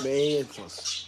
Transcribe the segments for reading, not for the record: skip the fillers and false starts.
Besos.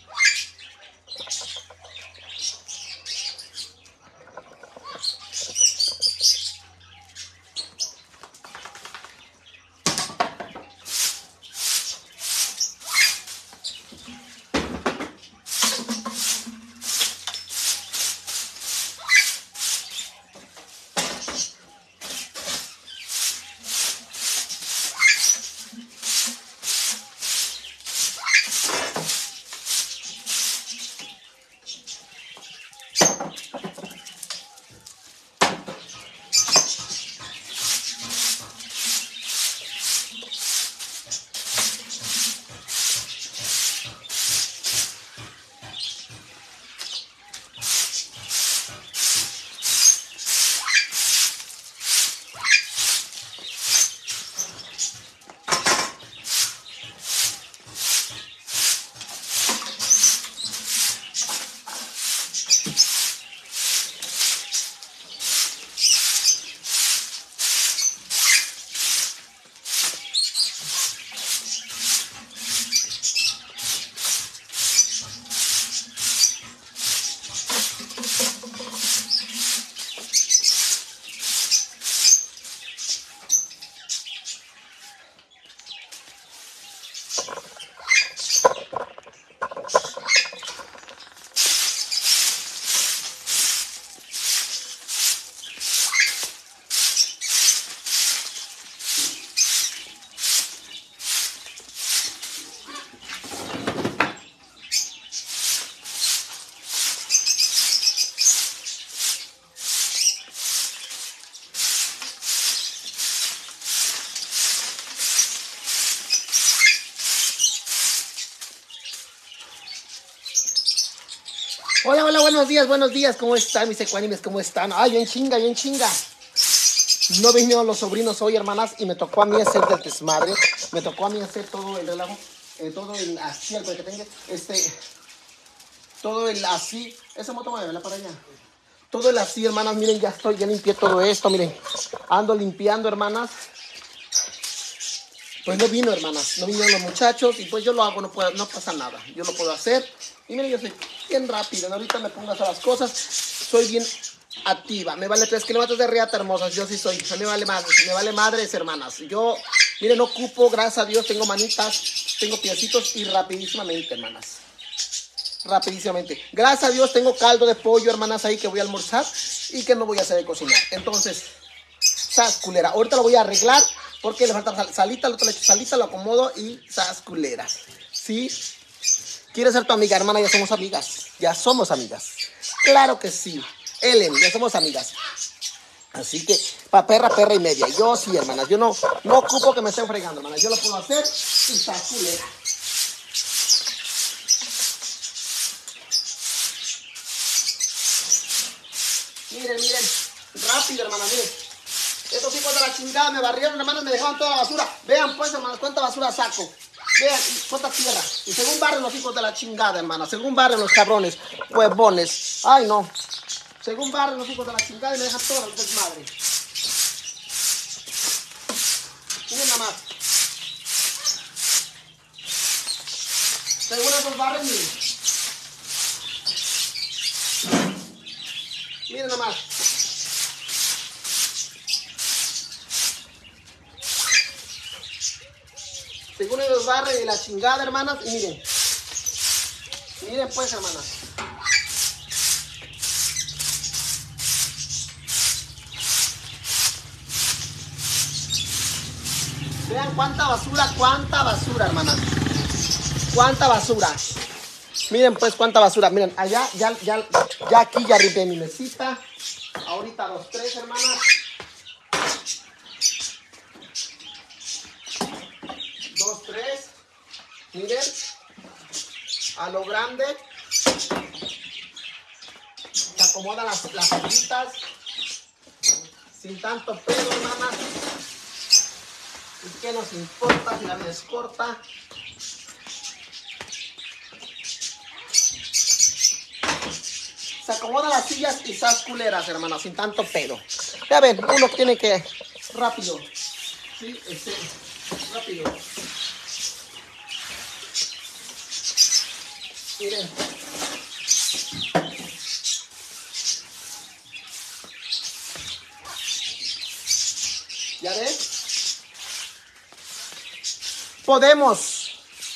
Hola, hola, buenos días, ¿cómo están mis ecuánimes? ¿Cómo están? Ay, bien chinga. No vinieron los sobrinos hoy, hermanas, y me tocó a mí hacer del desmadre, me tocó a mí hacer todo el relajo, todo el así, el que tenga, todo el así, esa moto me va para allá. Todo el así, hermanas, miren, ya limpié todo esto, miren, ando limpiando, hermanas. Pues no vino, hermanas, no vinieron los muchachos y pues yo lo hago, no pasa nada, yo lo puedo hacer. Y miren, yo soy bien rápido, ahorita me pongo a hacer las cosas, soy bien activa, me vale 3 kilómetros de riata, hermosas, yo sí soy, me vale madres, hermanas. Yo, miren, no ocupo, gracias a Dios, tengo manitas, tengo piecitos y rapidísimamente, hermanas. Rapidísimamente. Gracias a Dios tengo caldo de pollo, hermanas, ahí que voy a almorzar y que no voy a hacer de cocinar. Entonces, sas culera. Ahorita lo voy a arreglar porque le falta salita, el otro le echo salita, lo acomodo y sas culera. ¿Sí? ¿Quieres ser tu amiga, hermana? Ya somos amigas. Claro que sí. Ellen, ya somos amigas. Así que, pa' perra y media. Yo sí, hermanas. Yo no ocupo que me estén fregando, hermanas. Yo lo puedo hacer y sas culera. Miren, rápido, hermana, miren. Estos hijos de la chingada me barrieron, hermanas, me dejaban toda la basura. Vean, pues, hermanas, cuánta basura saco. Vean, cuánta tierra. Y según barren los hijos de la chingada, hermanas. Según barren los cabrones, huevones. Ay, no. Según barren los hijos de la chingada y me dejan todo el desmadre. Miren nada más. Según esos barren, miren. Miren nada más. Según ellos barren y la chingada, hermanas, y miren. Miren pues, hermanas. Vean cuánta basura, hermanas. Cuánta basura. Miren pues cuánta basura. Miren, allá, ya aquí ya limpié mi mesita. Ahorita 2, 3, hermanas. 2, 3. Miren. A lo grande. Se acomodan las hojitas. Sin tanto pedo, hermanas. ¿Y qué nos importa si la vida es corta? Se acomodan las sillas y sas culeras, hermanas, sin tanto pedo. Ya ven, uno tiene que rápido. Sí, rápido. Miren. ¿Ya ven? Podemos.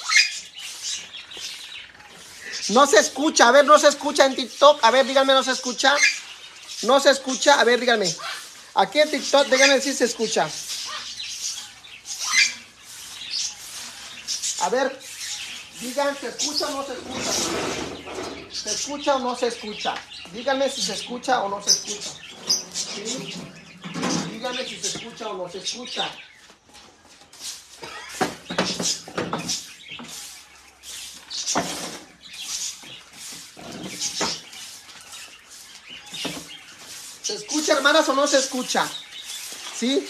No se escucha, a ver, no se escucha en TikTok. A ver, díganme, ¿no se escucha? No se escucha, a ver, díganme. Aquí en TikTok, díganme si se escucha. A ver, digan, ¿se escucha o no se escucha? ¿Se escucha o no se escucha? Díganme si se escucha o no se escucha. ¿Sí? Díganme si se escucha o no se escucha. ¿Se escucha, hermanas, o no se escucha? ¿Sí?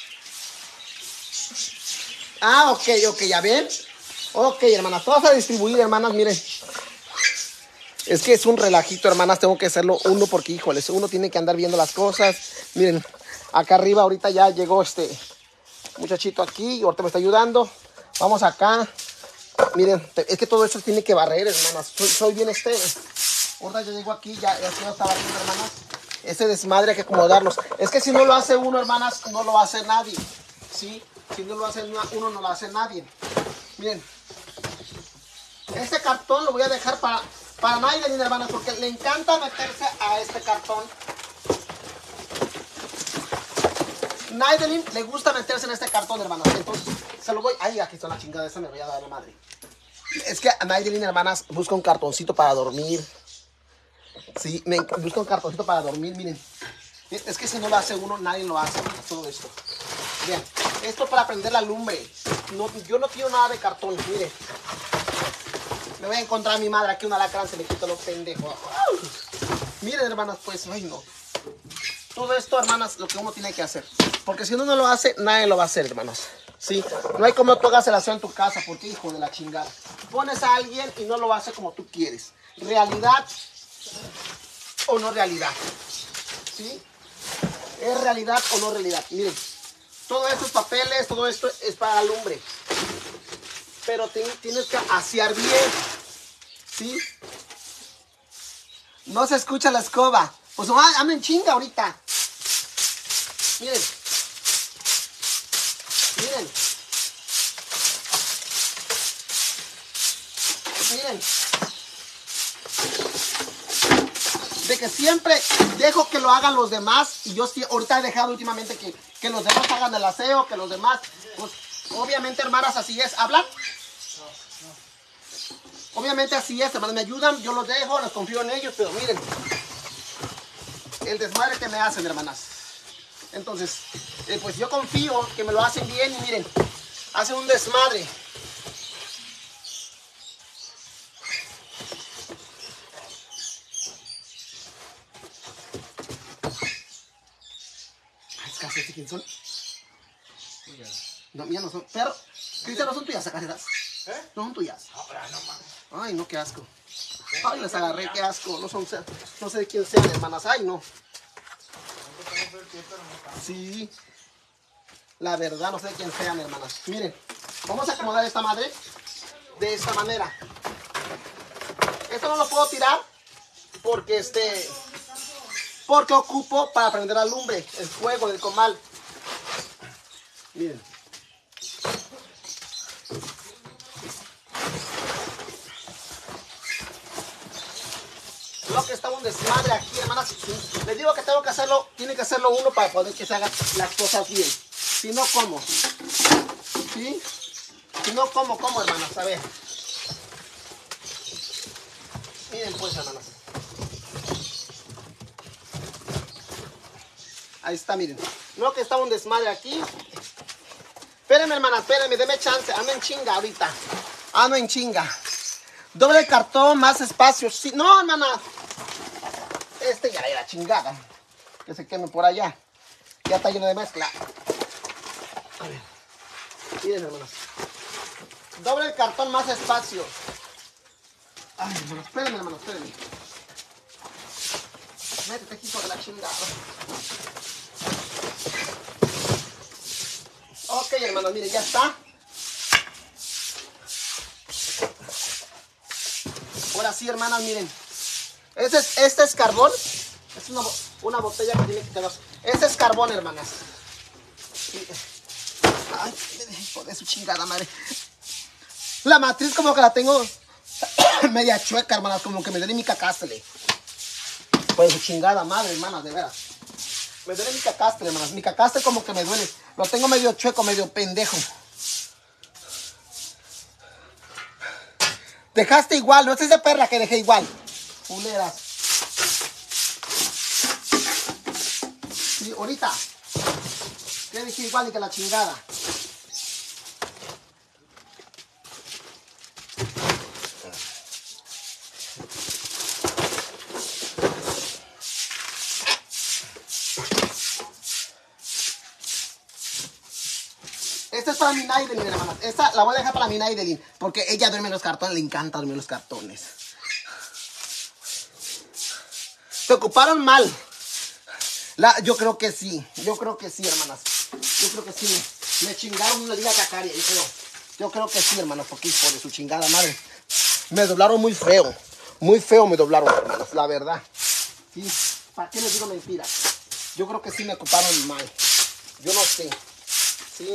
Ah, ok, ¿ya ven? Ok, hermanas, todas a distribuir, hermanas, miren. Es que es un relajito, hermanas, tengo que hacerlo uno porque, híjoles, uno tiene que andar viendo las cosas. Miren, acá arriba ahorita ya llegó este muchachito aquí y ahorita me está ayudando. Vamos acá. Miren, es que todo eso tiene que barrer, hermanas. Soy bien ahorita ya llego aquí, ya está barriendo, hermanas. Ese desmadre hay que acomodarlos. Es que si no lo hace uno, hermanas, no lo hace nadie. ¿Sí? Si no lo hace uno, no lo hace nadie. Miren. Este cartón lo voy a dejar para Naidelin, hermanas, porque le encanta meterse a este cartón. Naidelin le gusta meterse en este cartón, hermanas. Entonces, se lo voy... Ay, aquí está la chingada esa, me voy a dar la madre. Es que Naidelin, hermanas, busca un cartoncito para dormir. Sí, busca un cartoncito para dormir, miren. Es que si no lo hace uno, nadie lo hace, todo esto. Vean, esto para prender la lumbre. No, yo no quiero nada de cartón, miren. Me voy a encontrar a mi madre aquí, un alacrán, se me quita los pendejos. Miren, hermanas, pues, ay no. Todo esto, hermanas, lo que uno tiene que hacer. Porque si uno no lo hace, nadie lo va a hacer, hermanas. Sí, no hay como tú hagas el aseo en tu casa, porque hijo de la chingada. Pones a alguien y no lo hace como tú quieres. ¿Realidad o no realidad? ¿Sí? ¿Es realidad o no realidad? Miren, todos estos papeles, todo esto es para la lumbre. Pero tienes que asear bien. ¿Sí? No se escucha la escoba. Pues ando en chinga ahorita. Miren. Miren. Miren. De que siempre dejo que lo hagan los demás. Y yo sí, ahorita he dejado últimamente que los demás hagan el aseo, que los demás, pues obviamente, hermanas, así es. ¿Hablan? Obviamente así es, hermanos, me ayudan, yo los dejo, los confío en ellos, pero miren, el desmadre que me hacen, hermanas. Entonces, pues yo confío que me lo hacen bien y miren, hacen un desmadre. Ay, ¿escasez quién son? No, mías no son, pero, Cristian, no son tuyas, ¿escasez? No son tuyas. Ay, no, qué asco. Ay, les agarré, qué asco. No sé de quién sean, hermanas. Ay, no. Sí. La verdad, no sé de quién sean, hermanas. Miren, vamos a acomodar esta madre de esta manera. Esto no lo puedo tirar porque porque ocupo para prender la lumbre, el fuego del comal. Miren. Lo que está un desmadre aquí, hermanas. ¿Sí? Les digo que tengo que hacerlo, tiene que hacerlo uno para poder que se hagan las cosas bien. Si no, ¿cómo? ¿Sí? Si no, ¿cómo, hermanas? A ver. Miren pues, hermanas. Ahí está, miren. Lo que está un desmadre aquí. Espérenme, hermanas, espérenme, denme chance. Ando en chinga ahorita. Ando en chinga. Doble cartón, más espacio. Sí. No, hermanas. Ya era chingada. Que se queme por allá. Ya está lleno de mezcla. A ver. Miren, hermanos. Doble el cartón, más espacio. Ay, hermanos, espérenme, hermanos, espérenme. Métete, hijo de la chingada. Ok, hermanos, miren, ya está. Ahora sí, hermanas, miren. Este es carbón. Es una botella que tiene que quedar. Este es carbón, hermanas. Ay, hijo de su chingada madre. La matriz como que la tengo media chueca, hermanas. Como que me duele mi cacastle. Pues su chingada madre, hermanas, de veras. Me duele mi cacastle, hermanas. Mi cacastle como que me duele. Lo tengo medio chueco, medio pendejo. Dejaste igual, no es esa perra que dejé igual. Fuleras. Sí, ahorita. Que dejé igual y que la chingada. Esta es para mi Naidelin, hermanas. Esta la voy a dejar para mi Naidelin. Porque ella duerme en los cartones. Le encanta dormir en los cartones. Se ocuparon mal. Yo creo que sí. Yo creo que sí, hermanas. Yo creo que sí. Me chingaron una liga cacaria. Yo creo que sí, hermanas. Porque hijo de su chingada madre. Me doblaron muy feo. Muy feo me doblaron, hermanas. La verdad. Sí. ¿Para qué les digo mentiras? Yo creo que sí me ocuparon mal. Yo no sé. Sí.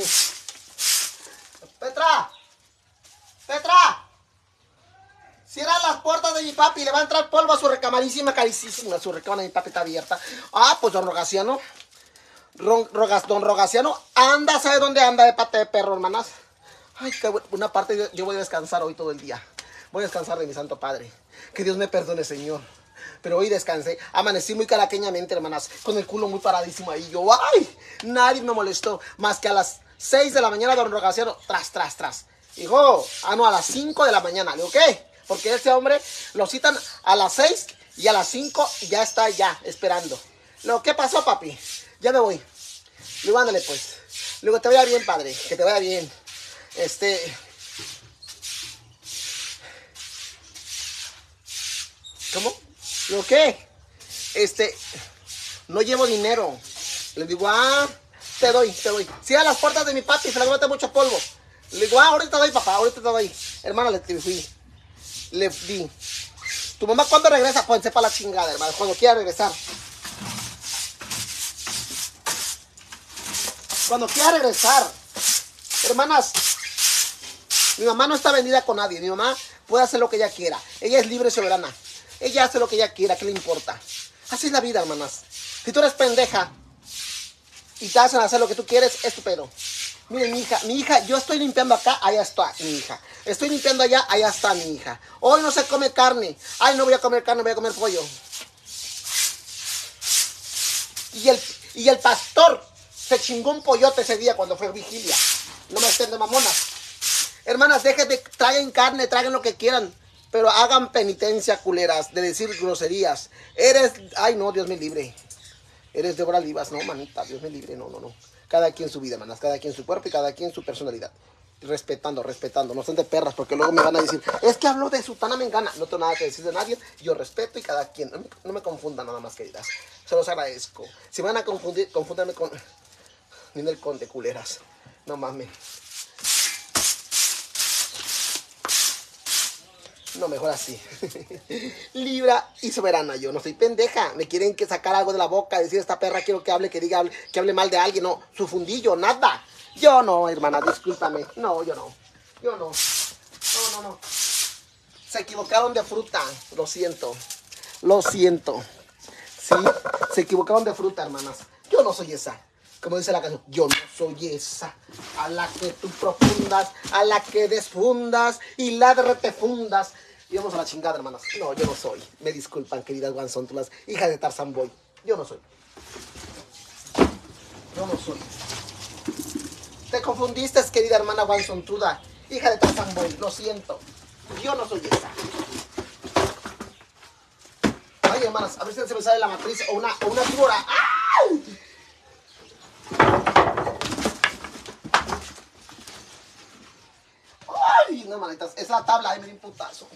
Petra. Petra. Cierra las puertas de mi papi. Le va a entrar polvo a su recamarísima, carísima. Su recámara de mi papi está abierta. Ah, pues don Rogaciano. Don Rogaciano anda, ¿sabe dónde anda de pata de perro, hermanas? Ay, qué una parte yo voy a descansar hoy todo el día. Voy a descansar de mi santo padre. Que Dios me perdone, Señor. Pero hoy descansé. Amanecí muy caraqueñamente, hermanas. Con el culo muy paradísimo ahí. Yo, ay, nadie me molestó. Más que a las 6 de la mañana, don Rogaciano, tras. Dijo, no, a las 5 de la mañana. Le digo, ¿qué? Porque ese hombre lo citan a las 6 y a las 5 ya está ya esperando. Le digo, ¿qué pasó, papi? Ya me voy. Le digo, ándale, pues. Le digo, te vaya bien, padre. Que te vaya bien. ¿Cómo? Le digo, ¿qué? No llevo dinero. Le digo, te doy. Cierra las puertas de mi papi, se le mete mucho polvo. Le digo, ahorita te doy, papá, ahorita te doy. Hermana, le fui. Le di. ¿Tu mamá cuándo regresa? Pues sepa la chingada, hermano, cuando quiera regresar. Cuando quiera regresar. Hermanas, mi mamá no está vendida con nadie. Mi mamá puede hacer lo que ella quiera. Ella es libre y soberana. Ella hace lo que ella quiera, ¿qué le importa? Así es la vida, hermanas. Si tú eres pendeja y te hacen hacer lo que tú quieres, es tu pedo. Miren, mi hija, yo estoy limpiando acá, allá está mi hija. Estoy limpiando allá, allá está mi hija. Hoy no se come carne. Ay, no voy a comer carne, voy a comer pollo. Y el pastor se chingó un pollote ese día cuando fue vigilia. No me estén de mamonas. Hermanas, déjenme, traigan carne, traigan lo que quieran. Pero hagan penitencia, culeras, de decir groserías. Ay, no, Dios me libre. Eres Débora Livas, no, manita, Dios me libre, no. Cada quien su vida, hermanas, cada quien su cuerpo y cada quien su personalidad. Respetando, no sean de perras, porque luego me van a decir, es que hablo de Sutana Mengana. No tengo nada que decir de nadie, yo respeto y cada quien. No me confundan nada más, queridas. Se los agradezco. Si van a confundir, confúndanme con Ninel Conde, culeras. No mames. No, mejor así. Libra y soberana. Yo no soy pendeja. Me quieren que sacar algo de la boca, decir esta perra quiero que hable, que hable mal de alguien. No, su fundillo, nada. Yo no, hermana, discúlpame. No, yo no. No. Se equivocaron de fruta. Lo siento. Sí, se equivocaron de fruta, hermanas. Yo no soy esa. Como dice la canción, yo no soy esa. A la que tú profundas, a la que desfundas y la de retefundas. Y vamos a la chingada, hermanas. No, yo no soy. Me disculpan, queridas guanzontulas, hijas de Tarzan Boy. Yo no soy. Te confundiste, querida hermana guanzontuda, hija de Tarzan Boy. Lo siento. Yo no soy esa. Ay, hermanas, a ver si se me sale la matriz o una víbora. ¡Ay! Ay, no, manitas, es la tabla, ahí me di un putazo.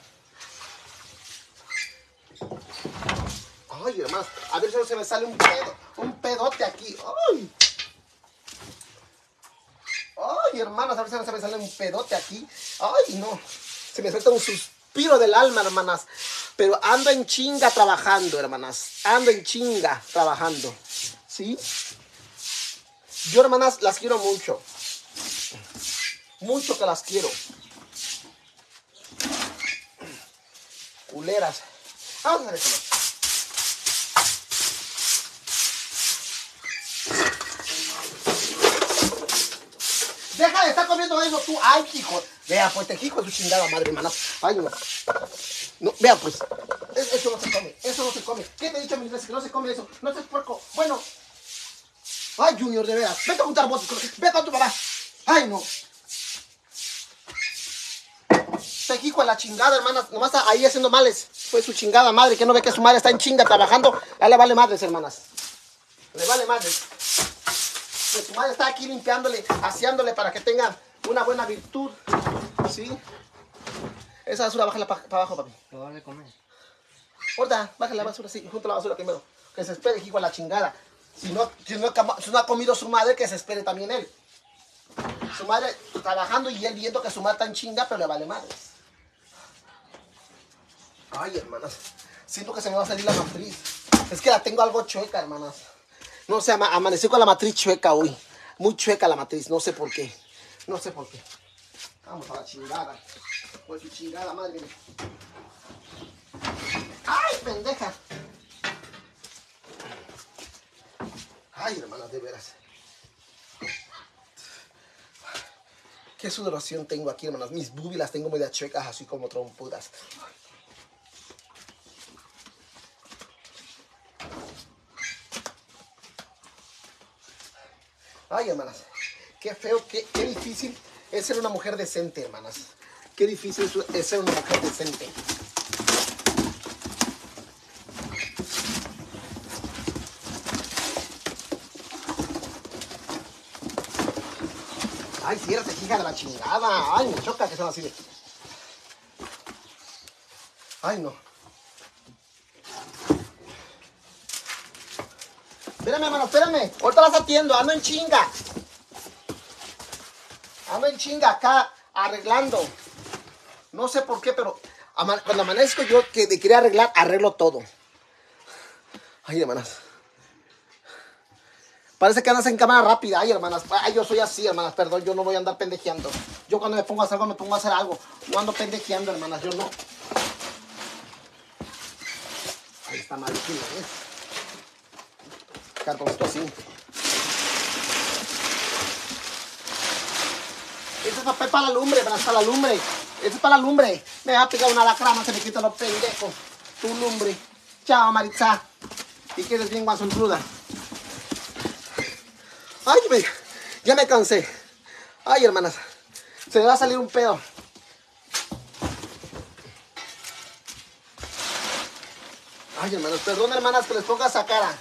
Ay, hermanos, a ver si no se me sale un pedote aquí. Ay, hermanos, a ver si no se me sale un pedote aquí. Ay, no, se me suelta un sus suspiro del alma, hermanas. Pero ando en chinga trabajando, hermanas. Ando en chinga trabajando. ¿Sí? Yo, hermanas, las quiero mucho. Mucho que las quiero. Culeras. Vamos a ver esto. Deja de estar comiendo eso tú. Ay, hijo. Vea, pues te hijo de su chingada madre, hermana. Ay, no. No, vea, pues. Eso no se come. Eso no se come. ¿Qué te he dicho mil veces que no se come eso? No seas puerco. Bueno. Ay, Junior, de veras. Vete a juntar botes. Ve con tu mamá. Ay, no. Te hijo de la chingada, hermana. Nomás está ahí haciendo males. Fue su chingada madre. Que no ve que su madre está en chinga trabajando. A le vale madres, hermanas. Le vale madres. Que su madre está aquí limpiándole, aseándole para que tenga una buena virtud. ¿Sí? Esa basura, bájala para abajo, papi. Lo van a comer. Ahorita, bájala la basura, sí, junto a la basura primero. Que se espere, hijo de la chingada. Si no ha comido su madre, que se espere también él. Su madre trabajando y él viendo que su madre está en chinga, pero le vale madres. Ay, hermanas. Siento que se me va a salir la matriz. Es que la tengo algo chueca, hermanas. No sé, amanecí con la matriz chueca hoy. Muy chueca la matriz, no sé por qué. No sé por qué. Vamos a la chingada. Pues su chingada madre. ¡Ay, pendeja! Ay, hermanas, de veras. Qué sudoración tengo aquí, hermanas. Mis boobies las tengo medio chuecas, así como trompudas. Ay, hermanas, qué feo, qué difícil es ser una mujer decente, hermanas. Qué difícil es ser una mujer decente. Ay, ciérrate, hija de la chingada. Ay, me choca que sean así de... Ay, no. Espérame, hermano, espérame. Ahorita las atiendo, ando en chinga. Ando en chinga acá, arreglando. No sé por qué, pero cuando amanezco yo que de querer arreglar, arreglo todo. Ay, hermanas. Parece que andas en cámara rápida. Ay, hermanas. Ay, yo soy así, hermanas. Perdón, yo no voy a andar pendejeando. Yo cuando me pongo a hacer algo, me pongo a hacer algo. No ando pendejeando, hermanas. Yo no. Ahí está mal, ¿sí? Cartoncito así. Este es papel para la lumbre, para la lumbre. Este es para la lumbre. Me va a pegar una lacrama, se me quita los pendejos. Tu lumbre. Chao, Maritza. Y quedes bien guasontruda. Ay, ya me cansé. Ay, hermanas. Se me va a salir un pedo. Ay, hermanos. Perdón, hermanas, que les ponga esa cara.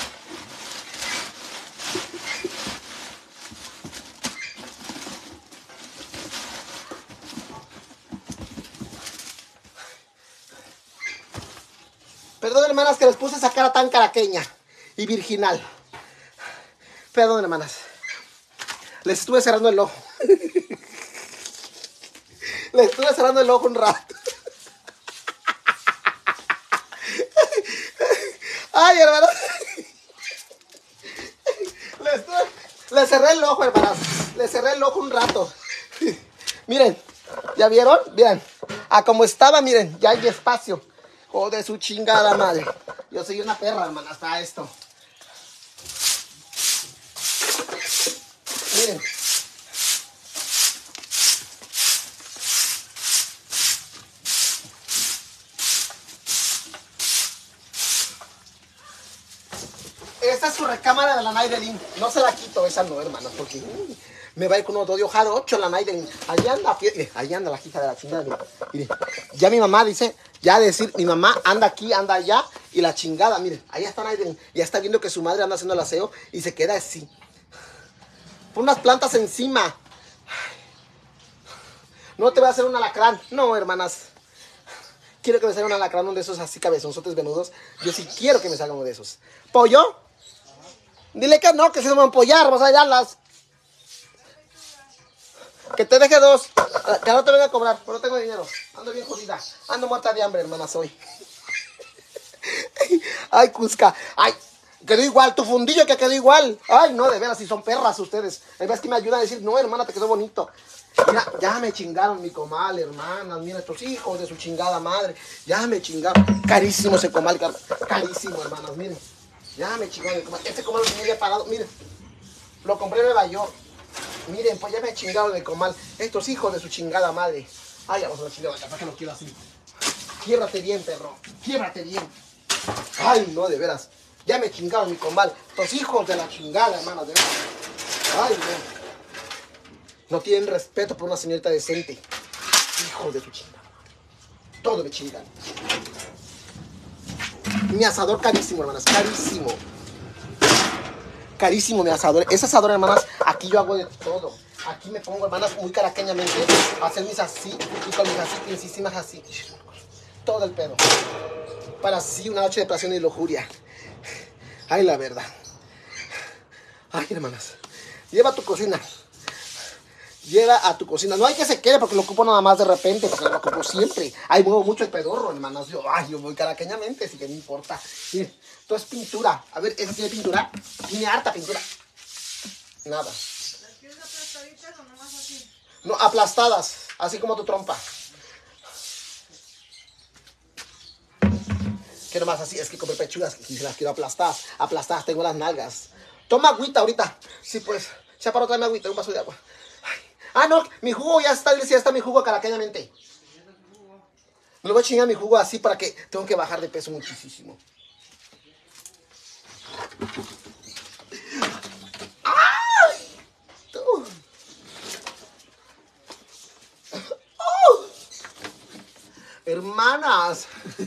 Perdón, hermanas, que les puse esa cara tan caraqueña y virginal. Perdón, hermanas. Les estuve cerrando el ojo. Les estuve cerrando el ojo un rato. Ay, hermanas. Les cerré el ojo, hermanas. Les cerré el ojo un rato. Miren, ¿ya vieron? Miren. A como estaba, miren, ya hay espacio. Joder, su chingada madre. Yo soy una perra, hermanas, para esto. Miren. Esta es su recámara de la Naidelin. No se la quito, esa no, hermanas, porque me va a ir con unos de hojado 8 la Naidelin. Allí anda, ahí anda la hija de la chingada. Miren. Ya mi mamá dice, ya decir, mi mamá anda aquí, anda allá, y la chingada, miren, allá está Naidelin. Ya está viendo que su madre anda haciendo el aseo y se queda así. Pon unas plantas encima. No te voy a hacer un alacrán. No, hermanas. Quiero que me salga un alacrán, uno de esos así cabezonzotes venudos. Yo sí quiero que me salga uno de esos. ¿Pollo? Dile que no, que si no me van a empollar, vas a hallarlas. Que te deje 2. Que no te venga a cobrar, pero no tengo dinero. Ando bien jodida. Ando muerta de hambre, hermana, soy. Ay, Cusca. Ay, quedó igual. Tu fundillo que quedó igual. Ay, no, de veras, si son perras ustedes. Hay veces que me ayudan a decir, no, hermana, te quedó bonito. Mira, ya me chingaron mi comal, hermanas. Mira, estos hijos de su chingada madre. Ya me chingaron. Carísimo ese comal, carísimo, hermanas, miren. Ya me chingaron el comal. Este comal lo tenía ya parado, miren. Lo compré en Nueva York. Miren, pues ya me chingaron el comal. Estos hijos de su chingada madre. Ay, vamos a la chingada, capaz que lo quiero así. Quiébrate bien, perro. Quiébrate bien. Ay, no, de veras. Ya me chingaron mi comal. Estos hijos de la chingada, hermanas, de veras. Ay, no. No tienen respeto por una señorita decente. Hijos de su chingada. Todo me chingan. Mi asador carísimo, hermanas. Carísimo. Carísimo mi asador. Ese asador, hermanas, aquí yo hago de todo. Aquí me pongo, hermanas, muy caraqueñamente a hacer mis así y con mis así, pincísimas así. Todo el pedo. Para así una noche de pasión y lujuria. Ay, la verdad. Ay, hermanas. Lleva a tu cocina. Lleva a tu cocina. No hay que se quede porque lo ocupo nada más de repente, porque lo ocupo siempre. Ay, muevo mucho el pedorro, hermanas. Yo voy caraqueñamente, así que no importa. Miren, esto es pintura. A ver, ¿esa tiene pintura? Tiene harta pintura. Nada. ¿Las quieres aplastaditas o nomás así? No, aplastadas, así como tu trompa. Quiero más así, es que compré pechugas y las quiero aplastadas. Aplastadas, tengo las nalgas. Toma agüita ahorita. Sí, pues. Chaparro, tráeme agüita, un vaso de agua. Ay. Ah, no, mi jugo ya está mi jugo caraqueñamente. Me lo voy a chingar mi jugo así para que tengo que bajar de peso muchísimo. ¡Ay! Tú. ¡Oh! Hermanas.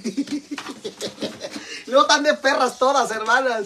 No están de perras todas, hermanas.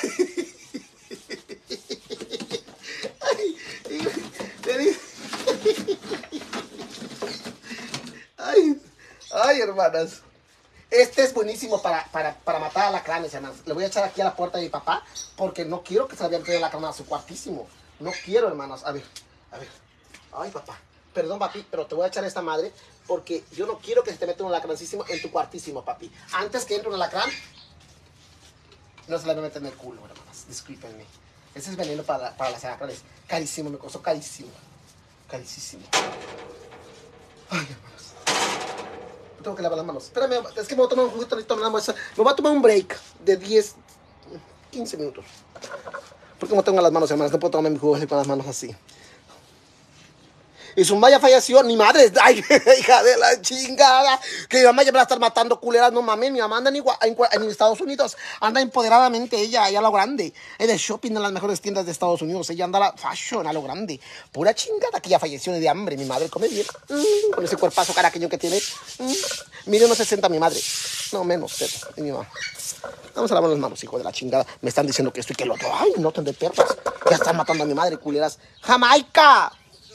Ay, hermanas. Este es buenísimo para matar alacranes, hermanas. Le voy a echar aquí a la puerta de mi papá porque no quiero que se le vaya a la cama a su cuartísimo. No quiero, hermanas. A ver. Ay, papá. Perdón, papi, pero te voy a echar esta madre porque yo no quiero que se te meta un alacrancísimo en tu cuartísimo, papi. Antes que entre un alacrán, no se le va a meter en el culo, hermanas. Discúlpenme. Ese es veneno para las alacranes. Carísimo, me costó carísimo. Carísimo. Ay, hermanas. Tengo que lavar las manos. Espérame, es que me voy a tomar un juguito ahorita. Me voy a tomar un break de 10, 15 minutos. Porque no tengo las manos, hermanas. No puedo tomar mi jugo con las manos así. Y su mamá ya falleció, ni madre. Ay, hija de la chingada. Que mi mamá ya me va a estar matando culeras. No mames, mi mamá anda en Estados Unidos. Anda empoderadamente ella a lo grande. Es de shopping en las mejores tiendas de Estados Unidos. Ella anda a la fashion a lo grande. Pura chingada que ya falleció de hambre. Mi madre come bien. Con ese cuerpazo caraqueño que tiene. Mide unos 60 mi madre. No, menos, pero y mi mamá. Vamos a lavar las manos, hijo de la chingada. Me están diciendo que esto y que lo otro. Ay, no tan de perras. Ya están matando a mi madre, culeras. ¡Jamaica!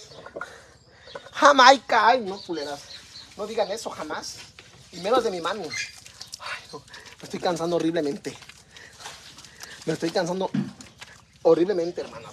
Jamaica, ay, no, culeras. No digan eso jamás. Y menos de mi mami. Ay, no. Me estoy cansando horriblemente. Me estoy cansando horriblemente, hermanas.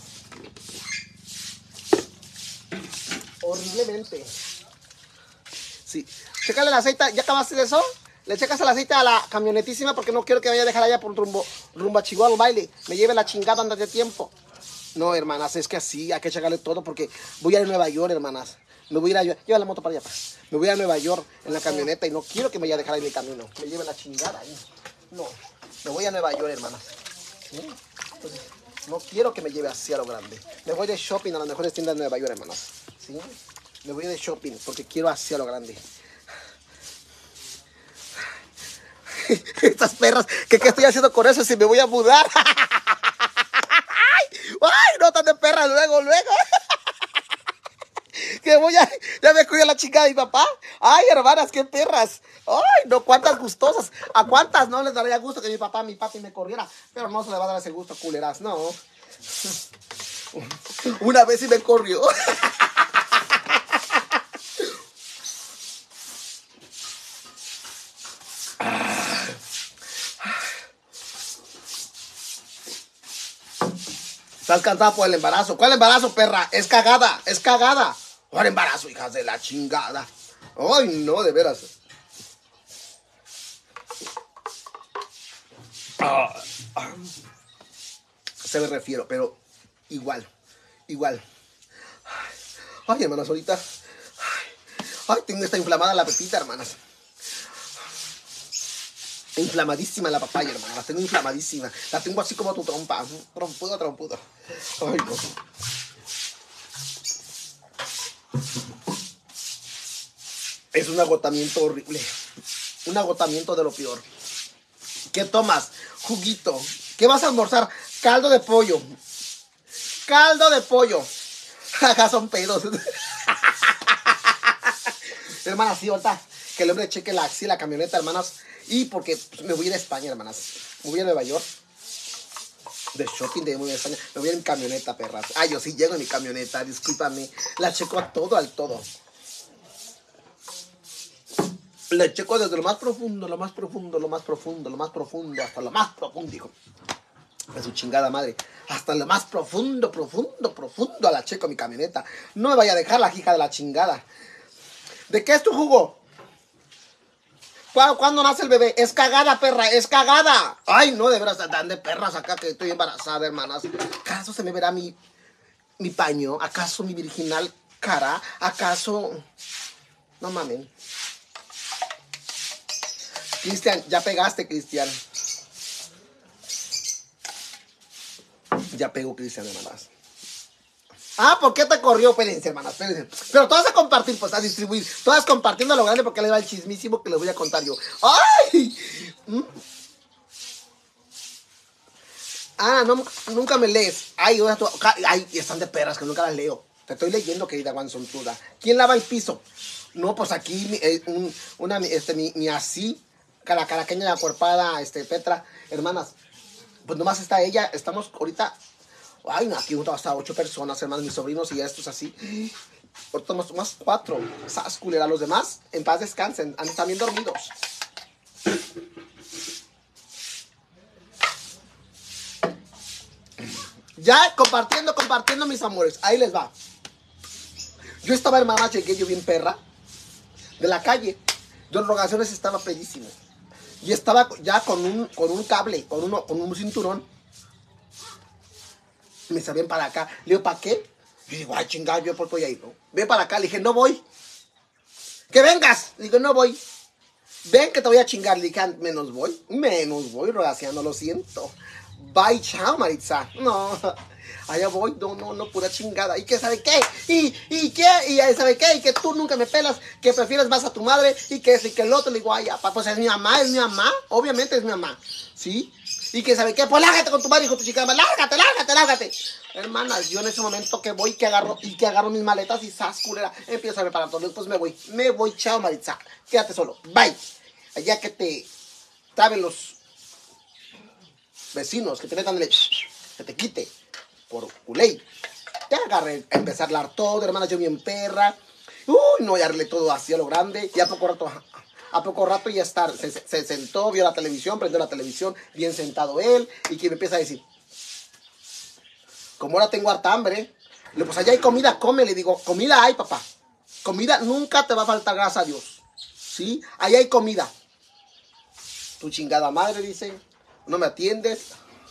Horriblemente. Sí. Chécale el aceite. ¿Ya acabaste de eso? Le checas el aceite a la camionetísima porque no quiero que vaya a dejar allá por rumbo a Chihuahua al baile. Me lleve la chingada antes de tiempo. No, hermanas, es que así hay que checarle todo porque voy a ir a Nueva York, hermanas. Me voy a ir lleva la moto para allá. Me voy a Nueva York en la camioneta y no quiero que me vaya a dejar en el camino. Me lleve la chingada ahí. No, me voy a Nueva York, hermanas. ¿Sí? Entonces, no quiero que me lleve así a lo grande. Me voy de shopping a las mejores tiendas de Nueva York, hermanas. ¿Sí? Me voy de shopping porque quiero así a lo grande. Estas perras, ¿qué estoy haciendo con eso si me voy a mudar? ¡Ay, no tan de perras! Luego. Que ya me cuida la chica de mi papá. Ay, hermanas, qué perras. Ay, no, cuántas gustosas. A cuántas no les daría gusto que mi papi me corriera. Pero no se le va a dar ese gusto, culeras, no. Una vez sí me corrió. Estás cansada por el embarazo. ¿Cuál embarazo, perra? Es cagada. Ahora embarazo, hijas de la chingada. Ay, no, de veras. Se me refiero, pero igual. Ay, hermanas, ahorita. Ay, tengo esta inflamada la pepita, hermanas. Inflamadísima la papaya, hermana. La tengo inflamadísima. La tengo así como tu trompa. Trompudo. Ay, no. Es un agotamiento horrible. Un agotamiento de lo peor. ¿Qué tomas? Juguito. ¿Qué vas a almorzar? Caldo de pollo. Acá son pedos. Hermanas, sí, ahorita que el hombre cheque la camioneta, hermanas. Y porque me voy a ir a España, hermanas. Me voy a Nueva York. De shopping, de muy a España. Me voy a ir en camioneta, perras. Ay, yo sí llego en mi camioneta, discúlpame. La checo a todo, al todo. La checo desde lo más profundo, hasta lo más profundo, hijo. A su chingada madre. Hasta lo más profundo, a la checo mi camioneta. No me vaya a dejar la hija de la chingada. ¿De qué es tu jugo? ¿Cuándo nace el bebé? Es cagada, perra, es cagada. Ay, no, de veras, dan de perras acá que estoy embarazada, hermanas. ¿Acaso se me verá mi paño? ¿Acaso mi virginal cara? ¿Acaso? No mamen. Cristian, ya pegaste, Cristian. Ya pegó, Cristian, hermanas. Ah, ¿por qué te corrió? Espérense, hermanas, espérense. Pero todas a compartir, pues a distribuir. Todas compartiendo a lo grande porque le va el chismísimo que les voy a contar yo. ¡Ay! Ah, no, nunca me lees. Ay, están de perras que nunca las leo. Te estoy leyendo, querida guanzontuda. ¿Quién lava el piso? No, pues aquí mi así, la caraqueña acuerpada, Petra, hermanas. Pues nomás está ella, estamos ahorita. Ay, no, aquí hasta 8 personas, hermanos, mis sobrinos y ya estos así. Ahorita más 4. ¿Sabes, culera? Los demás, en paz descansen, están bien dormidos. Ya, compartiendo, mis amores. Ahí les va. Yo estaba, hermana, llegué yo bien perra. De la calle. Yo en rogaciones estaba pedísimo. Y estaba ya con un cable, con un cinturón. Me salían para acá. Le digo, ¿para qué? Yo digo, ay, chingada, yo por estoy ahí, ¿no? Ven para acá. Le dije, no voy. ¡Que vengas! Le digo, no voy. Ven que te voy a chingar. Le dije, menos voy, rogaciano, lo siento. Bye, chao, Maritza. No, allá voy, no, pura chingada. ¿Y qué sabe qué? ¿Y qué? ¿Y sabe qué? Y que tú nunca me pelas, que prefieres más a tu madre, y que el otro. Le digo, ay, papá, pues es mi mamá, obviamente es mi mamá, ¿sí? ¿Y que sabe qué? Pues lárgate con tu madre, hijo de tu chingada, lárgate. Hermanas, yo en ese momento que voy, que agarro mis maletas y ¡zas, culera! Empiezo a preparar todo, pues me voy, chao, Maritza, quédate solo, bye. Allá que te saben los vecinos, que te metan que te quite por culé. Ya agarré a empezar a hablar todo, hermanas, yo bien perra. Uy, no, ya arreglé todo así a lo grande. Y a poco rato ya se sentó, vio la televisión, prendió la televisión, bien sentado él, y que me empieza a decir, como ahora tengo harta hambre, le pues allá hay comida, come, le digo, comida hay, papá. Comida nunca te va a faltar, gracias a Dios. ¿Sí? Allá hay comida. Tu chingada madre, dice, no me atiendes.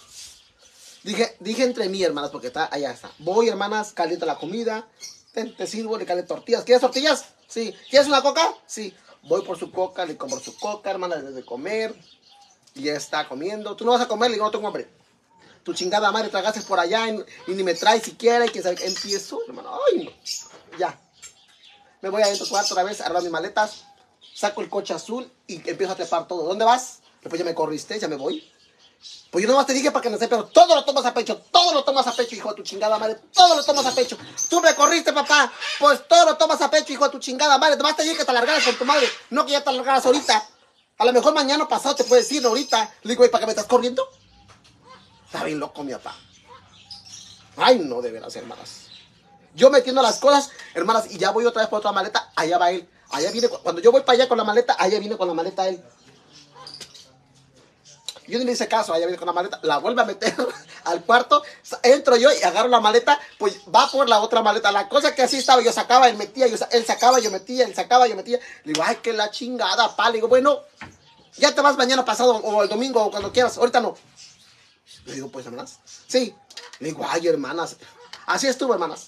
Dije entre mí, hermanas, porque allá está. Voy, hermanas, calienta la comida. Te sirvo, le caliento tortillas. ¿Quieres tortillas? Sí. ¿Quieres una coca? Sí. Voy por su coca, le compro su coca, hermana, le doy de comer. Y ya está comiendo. ¿Tú no vas a comer? Le digo, no tengo hambre. Tu chingada madre tragaste por allá y ni me traes siquiera. Y que sabe, empiezo, hermano. Ay, no. Ya. Me voy adentro del cuarto otra vez, armar mis maletas. Saco el coche azul y empiezo a trepar todo. ¿Dónde vas? Después ya me corriste, ya me voy. Pues yo nomás te dije para que no sé, pero todo lo tomas a pecho, hijo de tu chingada madre, todo lo tomas a pecho. Tú me corriste, papá, pues todo lo tomas a pecho, hijo de tu chingada madre. Nomás te dije que te alargaras con tu madre, no que ya te alargaras ahorita. A lo mejor mañana pasado te puedes ir ahorita. Le digo, ¿y para qué me estás corriendo? Está bien loco, mi papá. Ay, no, de veras, hermanas. Yo metiendo las cosas, hermanas, y ya voy otra vez por otra maleta, allá va él. Allá viene, cuando yo voy para allá con la maleta, allá viene con la maleta él. Yo ni le hice caso, allá viene con la maleta, la vuelve a meter al cuarto, entro yo y agarro la maleta, pues va por la otra maleta. La cosa que así estaba, yo sacaba, él metía, él sacaba, yo metía, él sacaba, yo metía. Le digo, ay, que la chingada, pa. Le digo, bueno, ya te vas mañana pasado o el domingo o cuando quieras, ahorita no. Le digo, pues, hermanas, sí. Le digo, ay, hermanas, así estuvo, hermanas.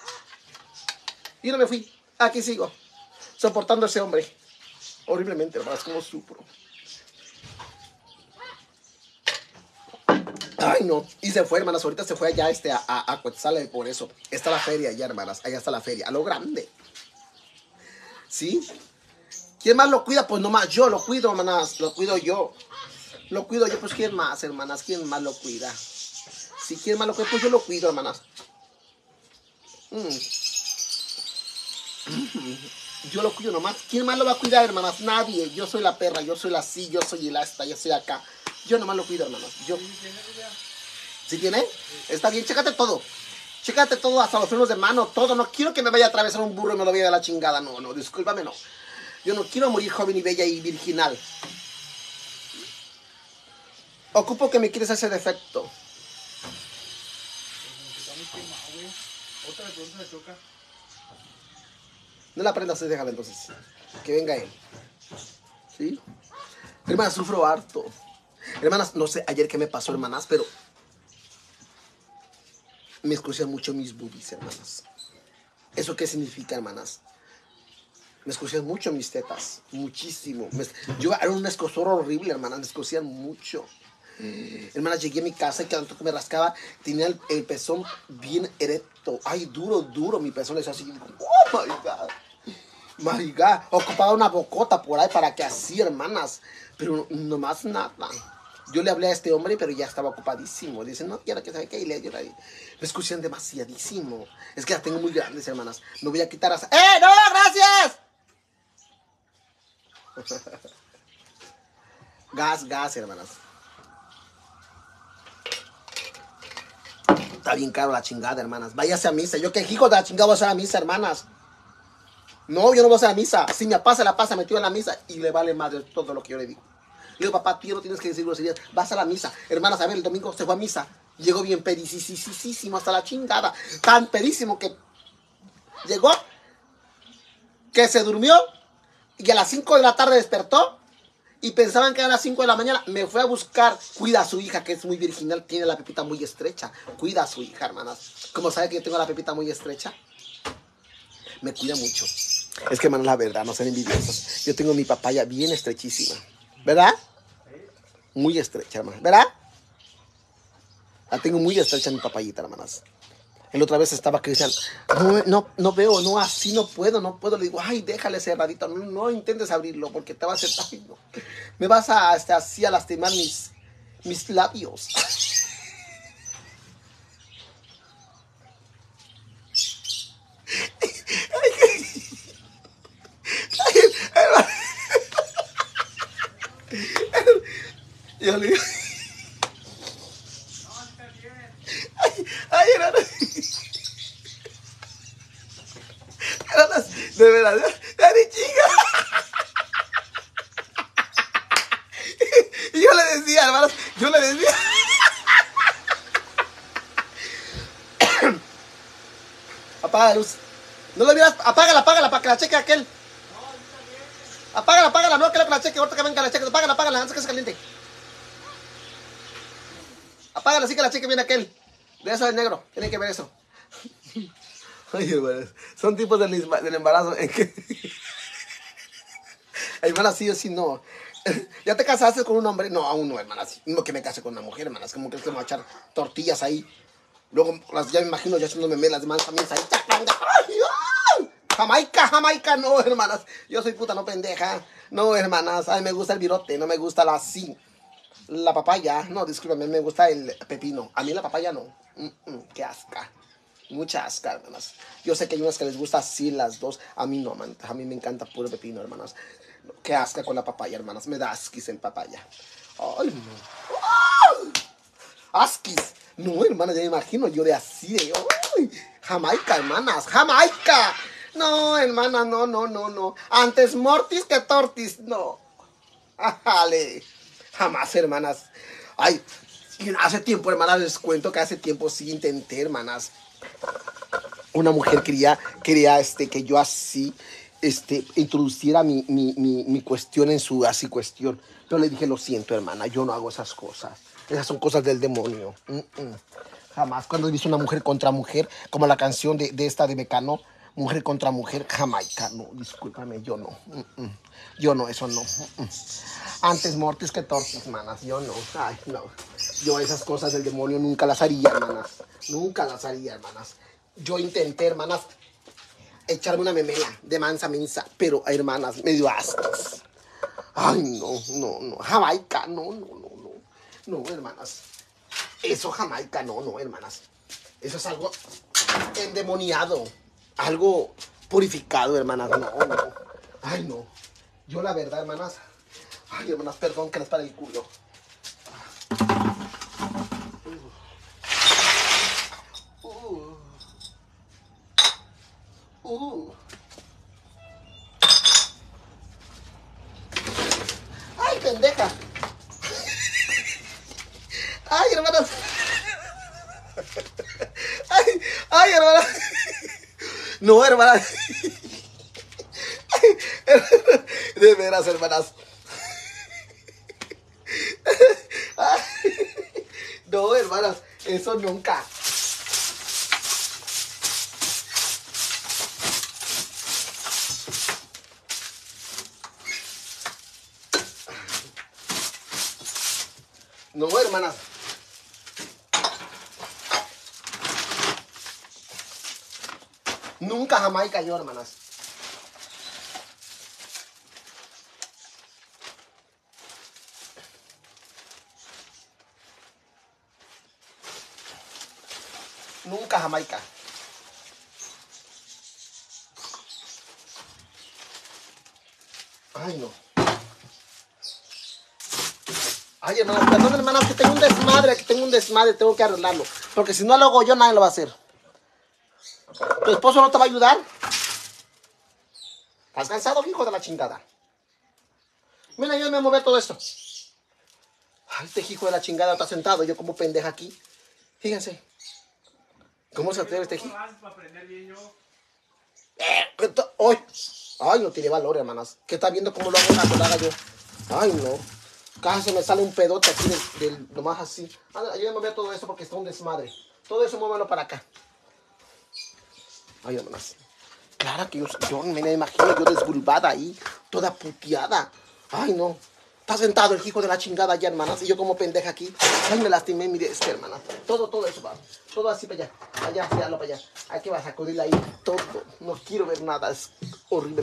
Y no me fui, aquí sigo, soportando a ese hombre. Horriblemente, hermanas, como sufro. Ay, no. Y se fue, hermanas. Ahorita se fue allá a Cuetzal, por eso. Está la feria allá, hermanas. Allá está la feria. A lo grande. ¿Sí? ¿Quién más lo cuida? Pues nomás yo lo cuido, hermanas. Lo cuido yo. Lo cuido yo. Pues ¿quién más, hermanas? ¿Quién más lo cuida? Si quién más lo cuida, pues yo lo cuido, hermanas. Yo lo cuido nomás. ¿Quién más lo va a cuidar, hermanas? Nadie. Yo soy la perra. Yo soy la sí. Yo soy el asta. Yo soy acá. Yo nomás lo cuido, hermanos. Yo. ¿Sí tiene? Está bien, chécate todo. Chécate todo, hasta los frenos de mano, todo. No quiero que me vaya a atravesar un burro y me lo vaya a la chingada. No, no, discúlpame, no. Yo no quiero morir joven y bella y virginal. Ocupo que me quieres ese defecto. No la prendas, déjala entonces. Que venga él. ¿Sí? Hermanas, sufro harto. Hermanas, no sé ayer qué me pasó, hermanas, pero me escurcían mucho mis boobies, hermanas. ¿Eso qué significa, hermanas? Me escurcían mucho mis tetas, muchísimo. Yo era un escozor horrible, hermanas, me escurcían mucho. Hermanas, llegué a mi casa y tanto que me rascaba, tenía el pezón bien erecto. Ay, duro, duro mi pezón, es así. Oh, my God. My God. Ocupaba una bocota por ahí para que así, hermanas. Pero nomás nada. Yo le hablé a este hombre, pero ya estaba ocupadísimo. Dicen, no, quiero que sabe qué. Y le me escuchan demasiadísimo. Es que las tengo muy grandes, hermanas. Me voy a quitar hasta... ¡Eh, no, gracias! Gas, hermanas. Está bien caro la chingada, hermanas. Váyase a misa. Yo qué hijo de la chingada voy a hacer a misa, hermanas. No, yo no voy a hacer a misa. Si me pasa, la pasa metido en la misa y le vale madre todo lo que yo le digo. Le digo, papá, tío, no tienes que decir groserías. Vas a la misa. Hermanas, a ver, el domingo se fue a misa. Llegó bien pedísimo hasta la chingada. Tan pedísimo que llegó, que se durmió y a las 5 de la tarde despertó y pensaban que eran las 5 de la mañana. Me fue a buscar. Cuida a su hija, que es muy virginal, tiene la pepita muy estrecha. Cuida a su hija, hermanas. Como sabe que yo tengo la pepita muy estrecha, me cuida mucho. Es que, hermanas, la verdad, no sean envidiosos. Yo tengo mi papaya bien estrechísima. ¿Verdad? Muy estrecha, hermana. ¿Verdad? La tengo muy estrecha mi papayita, hermanas. La otra vez estaba Cristian. No veo, no, así no puedo. Le digo, ay, déjale cerradito. No intentes abrirlo porque te va a hacer... Ay, no. Me vas a así a lastimar mis labios. Yo le digo... Ay, hermanas. De verdad, de chinga. Y yo le decía, hermanos, apaga la luz. No lo miras, apágala para que la cheque aquel. Apágala, no que la cheque, ahorita que venga la cheque. Apágala, antes que se caliente. Apágala, así que la cheque viene aquel. De eso del negro, tienen que ver eso. Ay, hermanas, son tipos del embarazo en que... Hermanas, sí o sí no. ¿Ya te casaste con un hombre? No, aún no, hermanas. No que me case con una mujer, hermanas. ¿Cómo crees que me voy a echar tortillas ahí? Luego, ya me imagino, ya echándome melas de también ahí. ¡Ay! Jamaica, no, hermanas. Yo soy puta, no pendeja. No, hermanas. Ay, me gusta el virote, no me gusta la papaya. No, discúlpame, me gusta el pepino. A mí la papaya no. Qué asca. Mucha asca, hermanas. Yo sé que hay unas que les gusta así las dos. A mí no, man. A mí me encanta puro pepino, hermanas. Qué asca con la papaya, hermanas. Me da asquis el papaya. Ay, no. ¡Oh! Asquis. No, hermanas, ya me imagino yo de así de... ¡Ay! Jamaica, hermanas. Jamaica. No, hermanas, no. Antes mortis que tortis. No. Ajale. Jamás, hermanas. Ay, y hace tiempo, hermanas, les cuento que hace tiempo sí intenté, hermanas. Una mujer quería que yo así, introduciera mi cuestión en su así cuestión. Pero le dije, lo siento, hermana, yo no hago esas cosas. Esas son cosas del demonio. Jamás. Cuando he visto una mujer contra mujer, como la canción de esta de Mecano, mujer contra mujer, Jamaica, no, discúlpame, yo no. Yo no, eso no. Antes mortis que tortis, manas, yo no. Ay, no. Yo esas cosas del demonio nunca las haría, hermanas. Nunca las haría, hermanas. Yo intenté, hermanas, echarme una memela de mansa mensa, pero, hermanas, me dio ascos. Ay, no. Jamaica, no. No, hermanas. Eso Jamaica, no, hermanas. Eso es algo endemoniado. Algo purificado, hermanas. No. Ay, no. Yo la verdad, hermanas. Ay, hermanas, perdón que les para el culo. Ay, pendeja. Ay, hermanas. Ay, hermanas. No, hermanas. De veras, hermanas. No, hermanas, eso nunca. No, hermanas. Nunca Jamaica yo, hermanas. Nunca Jamaica. Ay, no. Ay, hermanas, perdón, hermanas, que tengo un desmadre, tengo que arreglarlo. Porque si no lo hago yo, nadie lo va a hacer. ¿Tu esposo no te va a ayudar? ¿Estás cansado, hijo de la chingada? Mira, yo me mover todo esto. Ay, este hijo de la chingada está sentado, yo como pendeja aquí. Fíjense. ¿Cómo se atreve este hijo? Hoy. Ay, no tiene valor, hermanas. ¿Qué está viendo cómo lo hago una colada yo? Ay, no. Casi se me sale un pedote aquí del nomás así. Ayúdame a mover todo eso porque está un desmadre. Todo eso muévelo para acá. Ay, hermanas. Claro que yo me la imagino yo desgulbada ahí, toda puteada. Ay, no. Está sentado el hijo de la chingada allá, hermanas. Y yo como pendeja aquí. Ay, me lastimé, mire, hermanas. Todo eso va. Todo así para allá. Allá, para allá. Aquí va a sacudirla ahí. Todo. No quiero ver nada. Es horrible.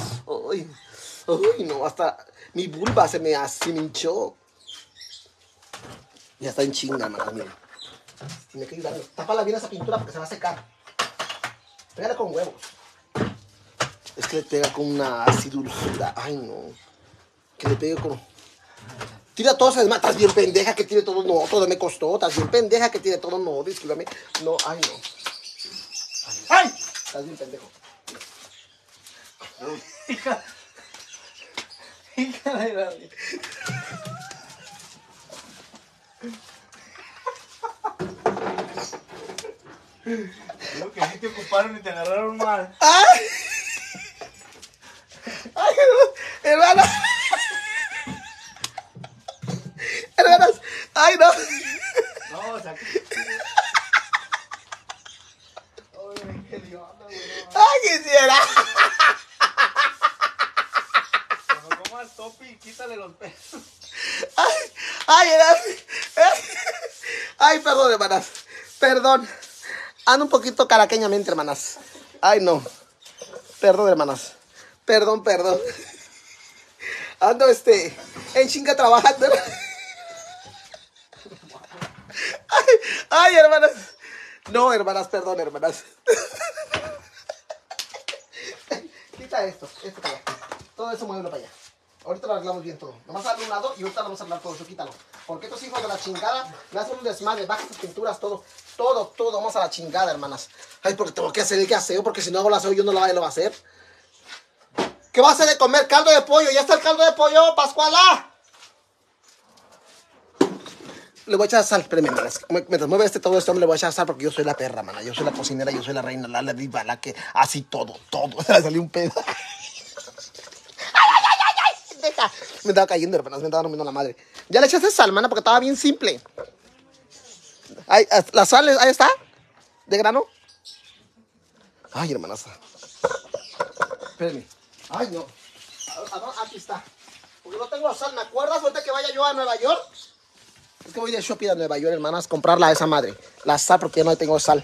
Ay, no. Hasta mi vulva se me hinchó. Ya está en chinga, hermanas. Miren. Tiene que ayudarme. Tápala bien esa pintura porque se va a secar. Pégale con huevos. Es que le pega con una así dulzura. Ay, no. Que le pegue con... Tira todo, se desmata. Estás bien pendeja que tire todo. No, todo me costó. Estás bien pendeja que tire todo. No, discúlpame. No, ay, no. ¡Ay! Estás bien pendejo. Hija de la... Creo que sí te ocuparon y te agarraron mal. ¡Ay! ¡Ay, hermanas! ¡Hermanas! ¡Ay, no! No, o sea... Ay, qué lindo, güey. ¡Ay, quisiera! Cuando comas topi, quítale los pesos. ¡Ay, ay, perdón, hermanas! Perdón. Ando un poquito caraqueñamente, hermanas. Ay, no. Perdón, hermanas. Perdón. Ando, en chinga trabajando. Ay, hermanas. No, hermanas, perdón, hermanas. Quita esto para allá. Todo eso muévelo para allá. Ahorita lo arreglamos bien todo. Nomás darle un lado y ahorita vamos a arreglar todo eso. Quítalo. Porque estos hijos de la chingada me hacen un desmadre. Baja sus pinturas, todo. Todo. Vamos a la chingada, hermanas. Ay, porque tengo que hacer el quehacer. Porque si no hago el aseo, yo no lo va a hacer. ¿Qué va a hacer de comer? Caldo de pollo. Ya está el caldo de pollo, Pascuala. Le voy a echar sal, espérenme, hermanas. Mientras mueve todo esto, le voy a echar sal porque yo soy la perra, mana. Yo soy la cocinera, yo soy la reina, la diva, la que así todo. Le salió un pedo. Deja. Me estaba cayendo, hermanas, me estaba dormiendo la madre. Ya le echaste sal, mana, porque estaba bien simple. Ahí, la sal, ahí está. ¿De grano? Ay, hermanas. Espérenme. Ay, no. Aquí está. Porque no tengo sal, ¿me acuerdas? Ahorita que vaya yo a Nueva York. Es que voy de shopping a Nueva York, hermanas, comprarla a esa madre. La sal, porque ya no tengo sal.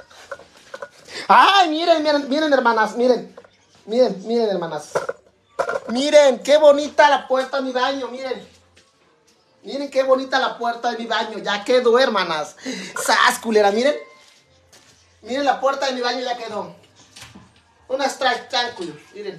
Ay, miren, hermanas, miren, hermanas. Miren, qué bonita la puerta de mi baño, miren. Miren qué bonita la puerta de mi baño. Ya quedó, hermanas. ¡Sas, culera! Miren. Miren la puerta de mi baño, ya quedó. Unas triángulos, miren.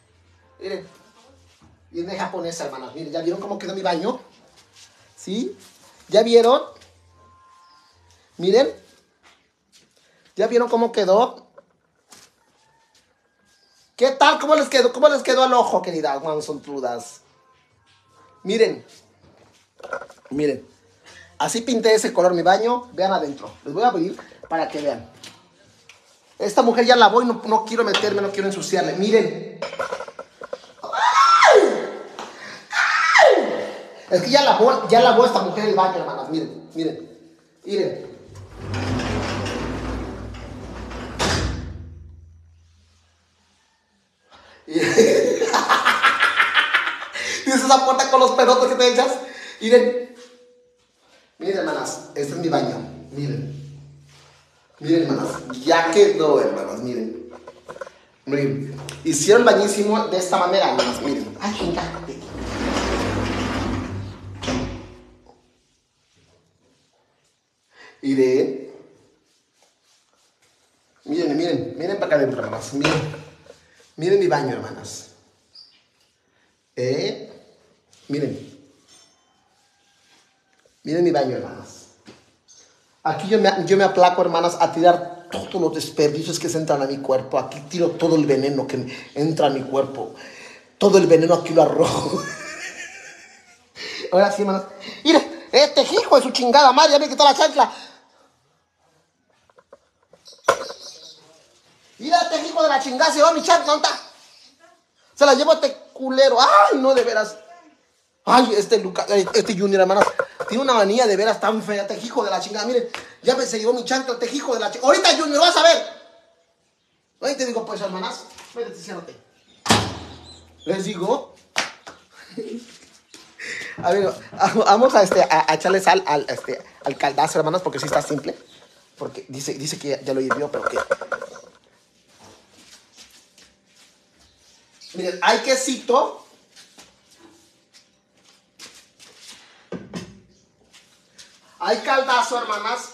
Viene japonesa, hermanas. Miren, ¿ya vieron cómo quedó mi baño? ¿Sí? ¿Ya vieron? Miren. ¿Ya vieron cómo quedó? ¿Qué tal? ¿Cómo les quedó? ¿Cómo les quedó al ojo, queridas manzontrudas? Miren. Así pinté ese color mi baño. Vean adentro. Les voy a abrir para que vean. Esta mujer ya lavó y no quiero meterme, no quiero ensuciarle. Miren. Es que ya lavó esta mujer el baño, hermanas. Miren. Dices esa puerta con los pedotes que te echas. Miren, hermanas, este es mi baño. Miren, hermanas, ya quedó, hermanas, miren. Hicieron el bañísimo de esta manera, hermanas, miren. Ay, chingate. Miren para acá adentro, hermanas. Miren mi baño, hermanas. Miren mi baño, hermanas. Aquí yo me aplaco, hermanas, a tirar todos los desperdicios que se entran a mi cuerpo. Aquí tiro todo el veneno que entra a mi cuerpo. Todo el veneno aquí lo arrojo. Ahora sí, hermanas. Mira, este hijo de su chingada madre ya me quitó la chancla. Mira, este hijo de la chingada se va mi chancla, ¿dónde está? Se la llevo a este culero. Ay, no, de veras. Ay, este Junior, hermanas, tiene una manía de veras tan fea. Este hijo de la chingada. Miren, ya se llevó mi chancla, este hijo de la chingada. Ahorita, Junior, vas a ver. Ahí te digo, pues, hermanas. Vete, siéntate. Les digo. A ver, vamos a echarle sal al caldazo, hermanas, porque sí está simple. Porque dice que ya lo hirvió, pero que... Miren, hay quesito. Hay caldazo, hermanas.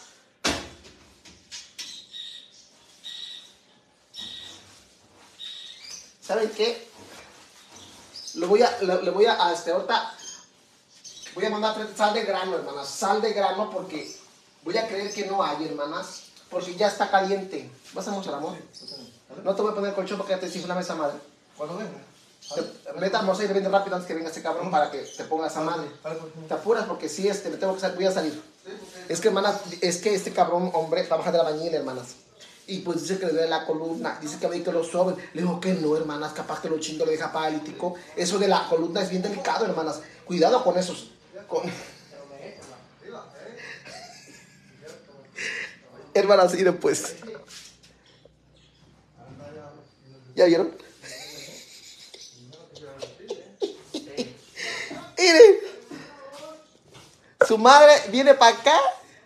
¿Saben qué? Le voy a ahorita voy a mandar sal de grano, hermanas. Sal de grano porque voy a creer que no hay, hermanas. Porque ya está caliente. ¿Vas a mostrar, amor? No te voy a poner el colchón porque ya te desinflame esa madre. ¿Cuándo venga? Meta almorzar y vende rápido antes que venga ese cabrón para que te ponga esa madre. Te apuras porque sí, me tengo que salir, voy a salir. Es que, hermanas, este cabrón, hombre, trabaja de albañil, hermanas. Y pues dice que le duele la columna, dice que ve que lo soben. Le digo que no, hermanas, capaz que lo chingo le deja paralítico. Eso de la columna es bien delicado, hermanas. Cuidado con esos. Hermanas, miren pues. ¿Ya vieron? Miren. Su madre viene para acá.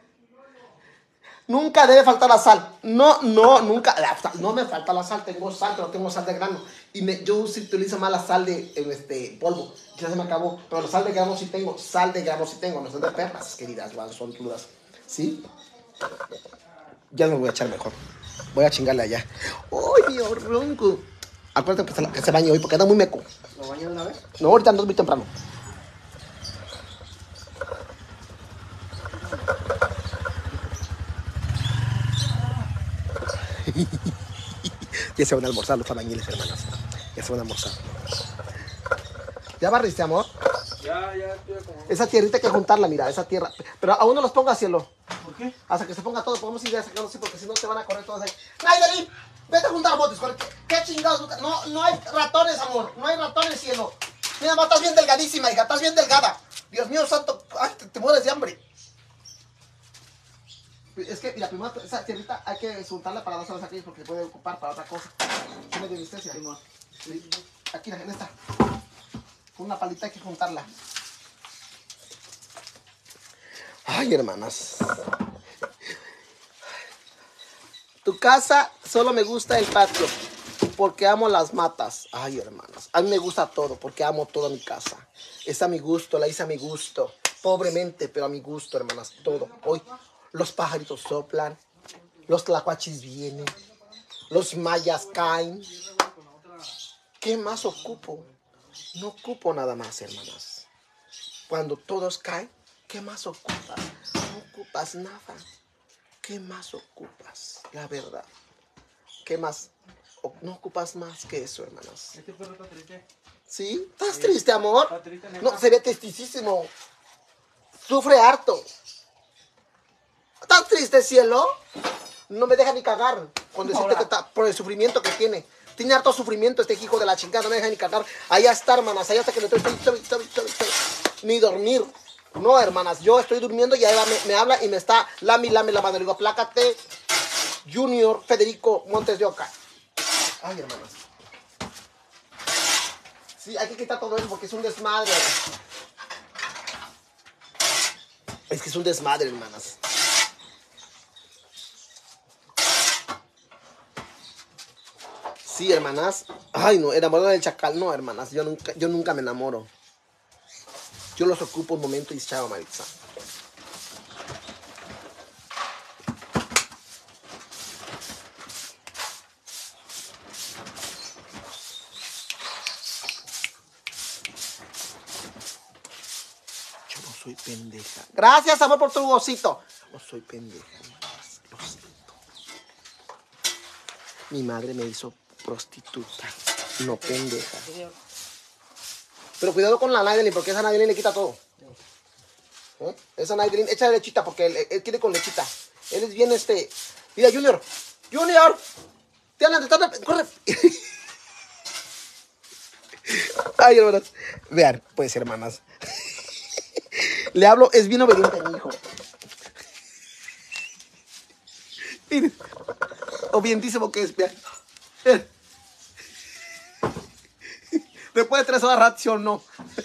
Nunca debe faltar la sal. No, nunca. No me falta la sal. Tengo sal, pero tengo sal de grano. Y yo sí utilizo más la sal de polvo. Ya se me acabó. Pero la sal de grano sí tengo. Sal de grano sí tengo. No son de perras, queridas. Son crudas. ¿Sí? Ya me voy a echar mejor. Voy a chingarle allá. ¡Ay, Dios, ronco! Acuérdate que se bañe hoy porque anda muy meco. ¿Lo baño de una vez? No, ahorita ando muy temprano. Ya se van a almorzar los albañiles, hermanas. Ya se van a almorzar. ¿Ya barriste, amor? Ya estoy acomodando. Esa tierrita hay que juntarla, mira, esa tierra. Pero aún no los ponga, cielo. ¿Por qué? Hasta que se ponga todo, podemos ir a sacarlos así, porque si no te van a correr todos ahí. ¡Naydelin! Vete a juntar botes, ¿qué chingados? No hay ratones, amor. No hay ratones, cielo. Mira, mamá, estás bien delgadísima, hija, estás bien delgada. Dios mío santo, ay, te mueres de hambre. Es que, mira, primero esa tierrita hay que juntarla para dárselas aquí porque puede ocupar para otra cosa. Tiene de anestesia. Sí. Aquí, en esta. Con una palita hay que juntarla. Ay, hermanas. Tu casa solo me gusta el patio porque amo las matas. Ay, hermanas. A mí me gusta todo porque amo toda mi casa. Es a mi gusto, la hice a mi gusto. Pobremente, pero a mi gusto, hermanas. Todo. Hoy los pajaritos soplan. Los tlacuachis vienen. Los mayas caen. ¿Qué más ocupo? No ocupo nada más, hermanas. Cuando todos caen, ¿qué más ocupas? No ocupas nada. ¿Qué más ocupas? La verdad. ¿Qué más? No ocupas más que eso, hermanas. Este perro está triste. ¿Sí? ¿Estás triste, amor? Está triste, neta. No, se ve tristísimo. Sufre harto. ¿Estás triste, cielo? No me deja ni cagar con decirte que está por el sufrimiento que tiene. Tiene harto sufrimiento este hijo de la chingada, no me deja ni cagar. Allá está, hermanas, allá está que le estoy ni dormir. No, hermanas, yo estoy durmiendo y ella me habla y me está lame la mano. Le digo, aplácate, Junior Federico Montes de Oca. Ay, hermanas. Sí, hay que quitar todo eso porque es un desmadre. Es que es un desmadre, hermanas. Sí, hermanas. Ay, no, enamorada del chacal. No, hermanas, yo nunca me enamoro. Yo los ocupo un momento y chao, Maritza. Yo no soy pendeja. Gracias, amor, por tu gocito. No soy pendeja, hermanas. Lo siento. Mi madre me hizo prostituta, no pendeja. Pero cuidado con la Naydelin, porque esa Naydelin le quita todo. ¿Eh? Esa Naydelin, echa lechita, porque él quiere con lechita. Él es bien Mira, Junior. ¡Junior! ¡Te hablan! ¡Corre! Ay, hermanas. Vean, pues, hermanas. Le hablo, es bien obediente mi hijo. Miren. Obedientísimo que es, vean. Después de 3 horas reaccionó.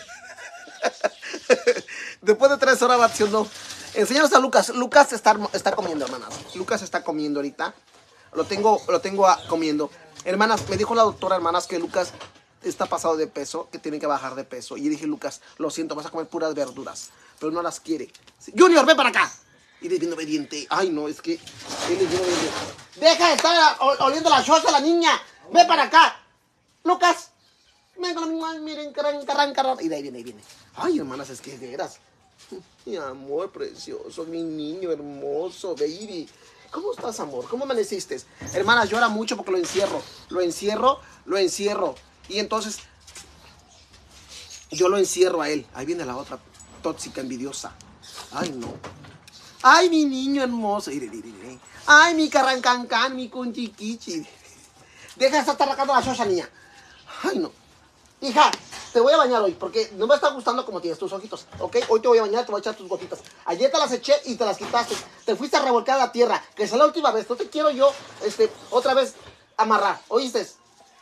Después de 3 horas reaccionó. Enséñanos a Lucas. Lucas está comiendo, hermanas. Lucas está comiendo ahorita. Lo tengo comiendo. Hermanas, me dijo la doctora, hermanas, que Lucas está pasado de peso, que tiene que bajar de peso. Y dije, Lucas, lo siento, vas a comer puras verduras. Pero no las quiere. Junior, ven para acá. Y es bien obediente. Ay, no, es que él es bien obediente. Deja de estar oliendo la choza a la niña. Ven para acá. Lucas. Miren, carran. Y de ahí viene. Ay, hermanas, es que de veras. Mi amor precioso, mi niño hermoso, baby. ¿Cómo estás, amor? ¿Cómo amaneciste? Hermanas, llora mucho porque lo encierro. Y entonces, yo lo encierro a él. Ahí viene la otra tóxica, envidiosa. Ay, no. Ay, mi niño hermoso. Ay, mi carrancancán, mi cunchiquichi. Deja de estar arrancando la chocha, niña. Ay, no. Hija, te voy a bañar hoy porque no me está gustando como tienes tus ojitos, ¿ok? Hoy te voy a bañar, te voy a echar tus gotitas. Ayer te las eché y te las quitaste. Te fuiste a revolcar a la tierra, que es la última vez. No te quiero yo, otra vez amarrar, ¿oíste? Es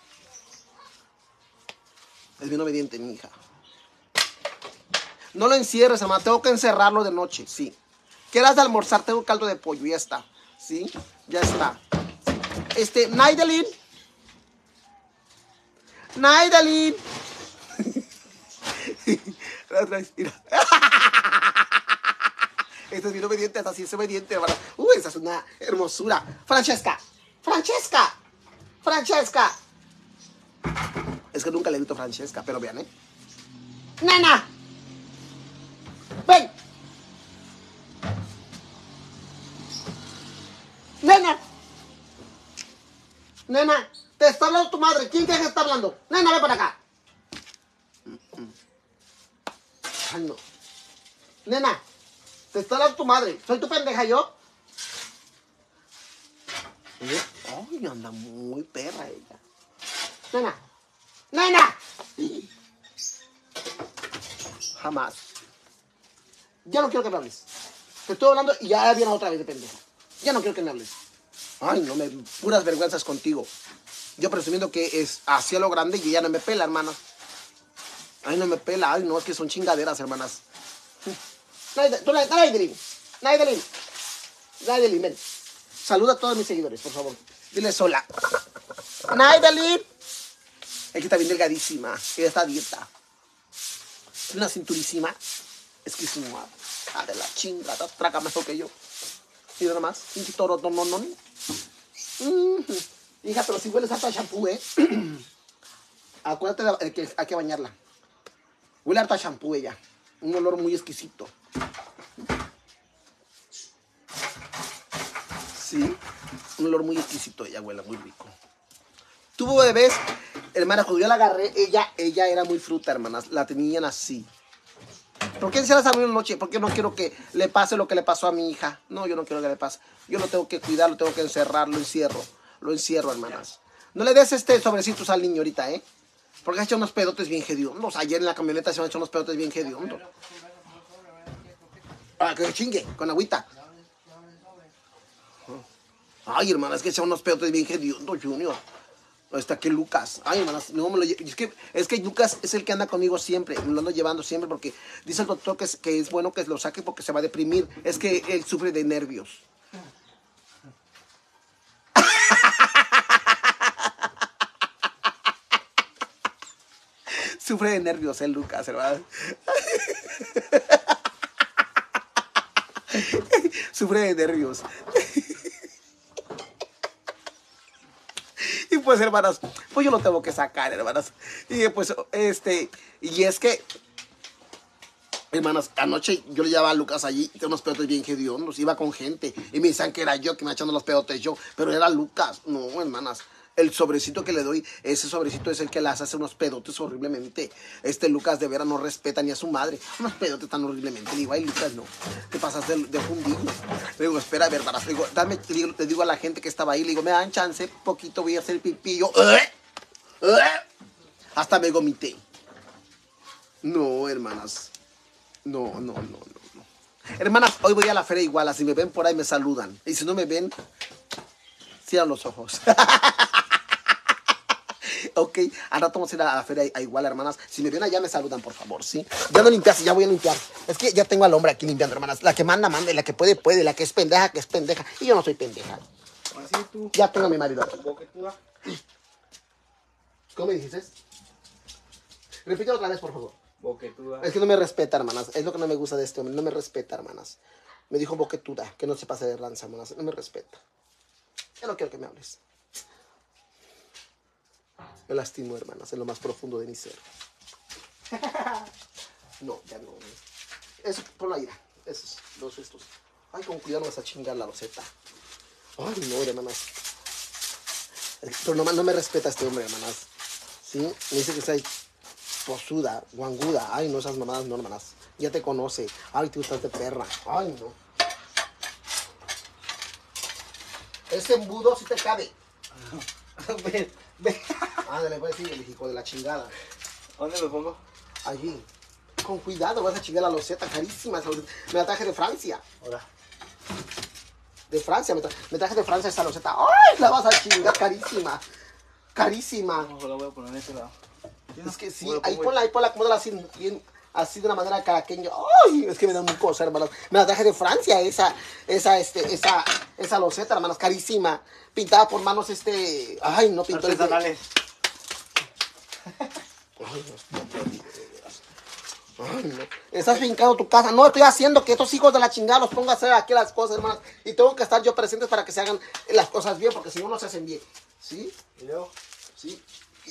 bien obediente, mi hija. No lo encierres, hermano. Tengo que encerrarlo de noche, sí. ¿Quieras de almorzar? Tengo caldo de pollo, ya está. ¿Sí? Ya está. Naydelin. Naydelin. Mira. Este es bien obediente, hasta así es obediente, hermano. Esa es una hermosura. Francesca. Es que nunca le he visto Francesca, pero vean, Nana. Ven. Nena, te está hablando tu madre. ¿Quién crees que está hablando? Nena, ven para acá. Ay, no. Nena, te está dando tu madre. ¿Soy tu pendeja yo? Ay, anda muy perra ella. Nena. ¡Nena! Jamás. Ya no quiero que me hables. Te estoy hablando y ya viene otra vez de pendeja. Ya no quiero que me hables. Ay, no, puras vergüenzas contigo. Yo presumiendo que es hacia lo grande y ella no me pela, hermana. Ay, no me pela. Ay, no, es que son chingaderas, hermanas. Naidelin, ven. Saluda a todos mis seguidores, por favor. Diles hola. Naidelin. Es que está bien delgadísima. Ella está a dieta. Una cinturísima. Es que es una... Ah, de la chingada. Traga mejor que yo. Y nada más. Un toro, no. Hija, pero si hueles hasta shampoo, Acuérdate de que hay que bañarla. Huele harta shampoo ella. Un olor muy exquisito. Sí. Un olor muy exquisito. Ella huele muy rico. Tuvo bebés. Hermana, cuando yo la agarré, ella era muy fruta, hermanas. La tenían así. ¿Por qué se las abrió una noche? Porque no quiero que le pase lo que le pasó a mi hija. No, yo no quiero que le pase. Yo lo tengo que cuidar, lo tengo que encerrar, lo encierro. Lo encierro, hermanas. No le des sobrecitos al niño ahorita, Porque ha hecho unos pedotes bien hediondos. Ayer en la camioneta se han hecho unos pedotes bien hediondos. Ah, que chingue, con agüita. Ay, hermana, es que se unos pedotes bien hediondos, Junior. Hasta que Lucas. Ay, hermanas, no me lo es que Lucas es el que anda conmigo siempre. Me lo ando llevando siempre porque dice el doctor que es bueno que lo saque porque se va a deprimir. Es que él sufre de nervios. Sufre de nervios el Lucas, hermano. Sufre de nervios. Y pues, hermanas, pues yo lo tengo que sacar, hermanas. Y pues, y es que, hermanas, anoche yo le llevaba a Lucas allí, tenía unos pedotes bien hediondos, iba con gente, y me decían que era yo, que me echando los pedotes yo, pero era Lucas. No, hermanas, el sobrecito que le doy, ese sobrecito es el que las hace unos pedotes horriblemente. Lucas de veras no respeta ni a su madre, unos pedotes tan horriblemente. Le digo, ay, Lucas, no, te pasas de fundido. Le digo, espera, a ver, le digo, le digo a la gente que estaba ahí, le digo, me dan chance, poquito voy a hacer pipí. Yo, hasta me vomité. No, hermanas. No. Hermanas, hoy voy a la feria Iguala. Si me ven por ahí me saludan. Y si no me ven, cierran los ojos. Ok, al rato vamos a ir a la feria a Iguala, hermanas. Si me ven allá me saludan, por favor, ¿sí? Ya no limpias, ya voy a limpiar. Es que ya tengo al hombre aquí limpiando, hermanas. La que manda, y la que puede, puede. La que es pendeja. Y yo no soy pendeja. Así tú. Ya tengo a mi marido aquí. ¿Cómo me dijiste? Repítelo otra vez, por favor. Boquetuda. Es que no me respeta, hermanas. Es lo que no me gusta de este hombre. No me respeta, hermanas. Me dijo boquetuda, que no se pase de lanza, hermanas. No me respeta. Ya no quiero que me hables. Me lastimo, hermanas, en lo más profundo de mi ser. No, ya no. Eso, ponlo ahí. Esos, estos. Ay, con cuidado no vas a chingar la loseta. Ay, no, hermanas. Pero no me respeta este hombre, hermanas. ¿Sí? Me dice que soy posuda, guanguda. Ay, no, esas mamadas no, hermanas. Ya te conoce. Ay, te gustas de perra. Ay, no. Ese embudo sí te cabe. Ven. Ándale, pues sí, el hijo de la chingada. ¿Dónde lo pongo? Allí. Con cuidado, vas a chingar la loseta carísima. Me la traje de Francia. Ahora. De Francia, me traje de Francia esa loseta. ¡Ay! La vas a chingar carísima. Carísima. No, la voy a poner en ese lado. Es que sí, ahí ponla, acomódala así, bien, así de una manera caraqueña. ¡Ay! Es que me da muy cosa, hermanos. Me la traje de Francia, esa loseta, hermanos, carísima. Pintada por manos, ay, no, pintores artesanales. Ay, no. Estás fincando tu casa. No, estoy haciendo que estos hijos de la chingada los pongan a hacer aquí las cosas, hermanas. Y tengo que estar yo presente para que se hagan las cosas bien, porque si no, no se hacen bien. ¿Sí? ¿Y luego? Sí.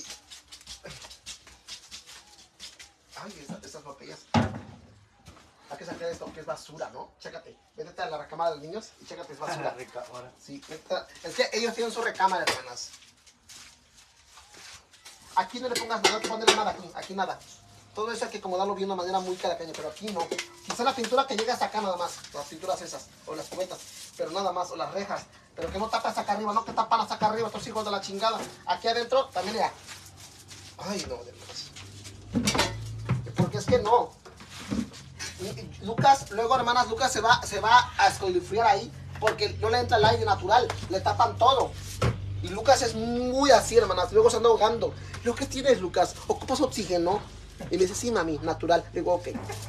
Ay, estas botellas. Hay que sacar esto, que es basura, ¿no? Chécate. Métete a la recámara de los niños y chécate, es basura. Sí, es que ellos tienen su recámara, hermanas. Aquí no le pongas nada, no te pones nada aquí nada. Todo eso hay que acomodarlo bien de una manera muy caracaña, pero aquí no. Quizá la pintura que llega hasta acá nada más, las pinturas esas, o las cubetas, pero nada más, o las rejas, pero que no tapas acá arriba, no que tapan hasta acá arriba, estos hijos de la chingada. Aquí adentro también ya. Ay, no, de verdad. Porque es que no. Lucas, luego hermanas, Lucas se va a escolifriar ahí, porque no le entra el aire natural, le tapan todo. Y Lucas es muy así, hermanas, luego se anda ahogando. ¿Lo que tienes, Lucas? ¿Ocupas oxígeno? Y me dice, sí, mami, natural. Le digo, ok.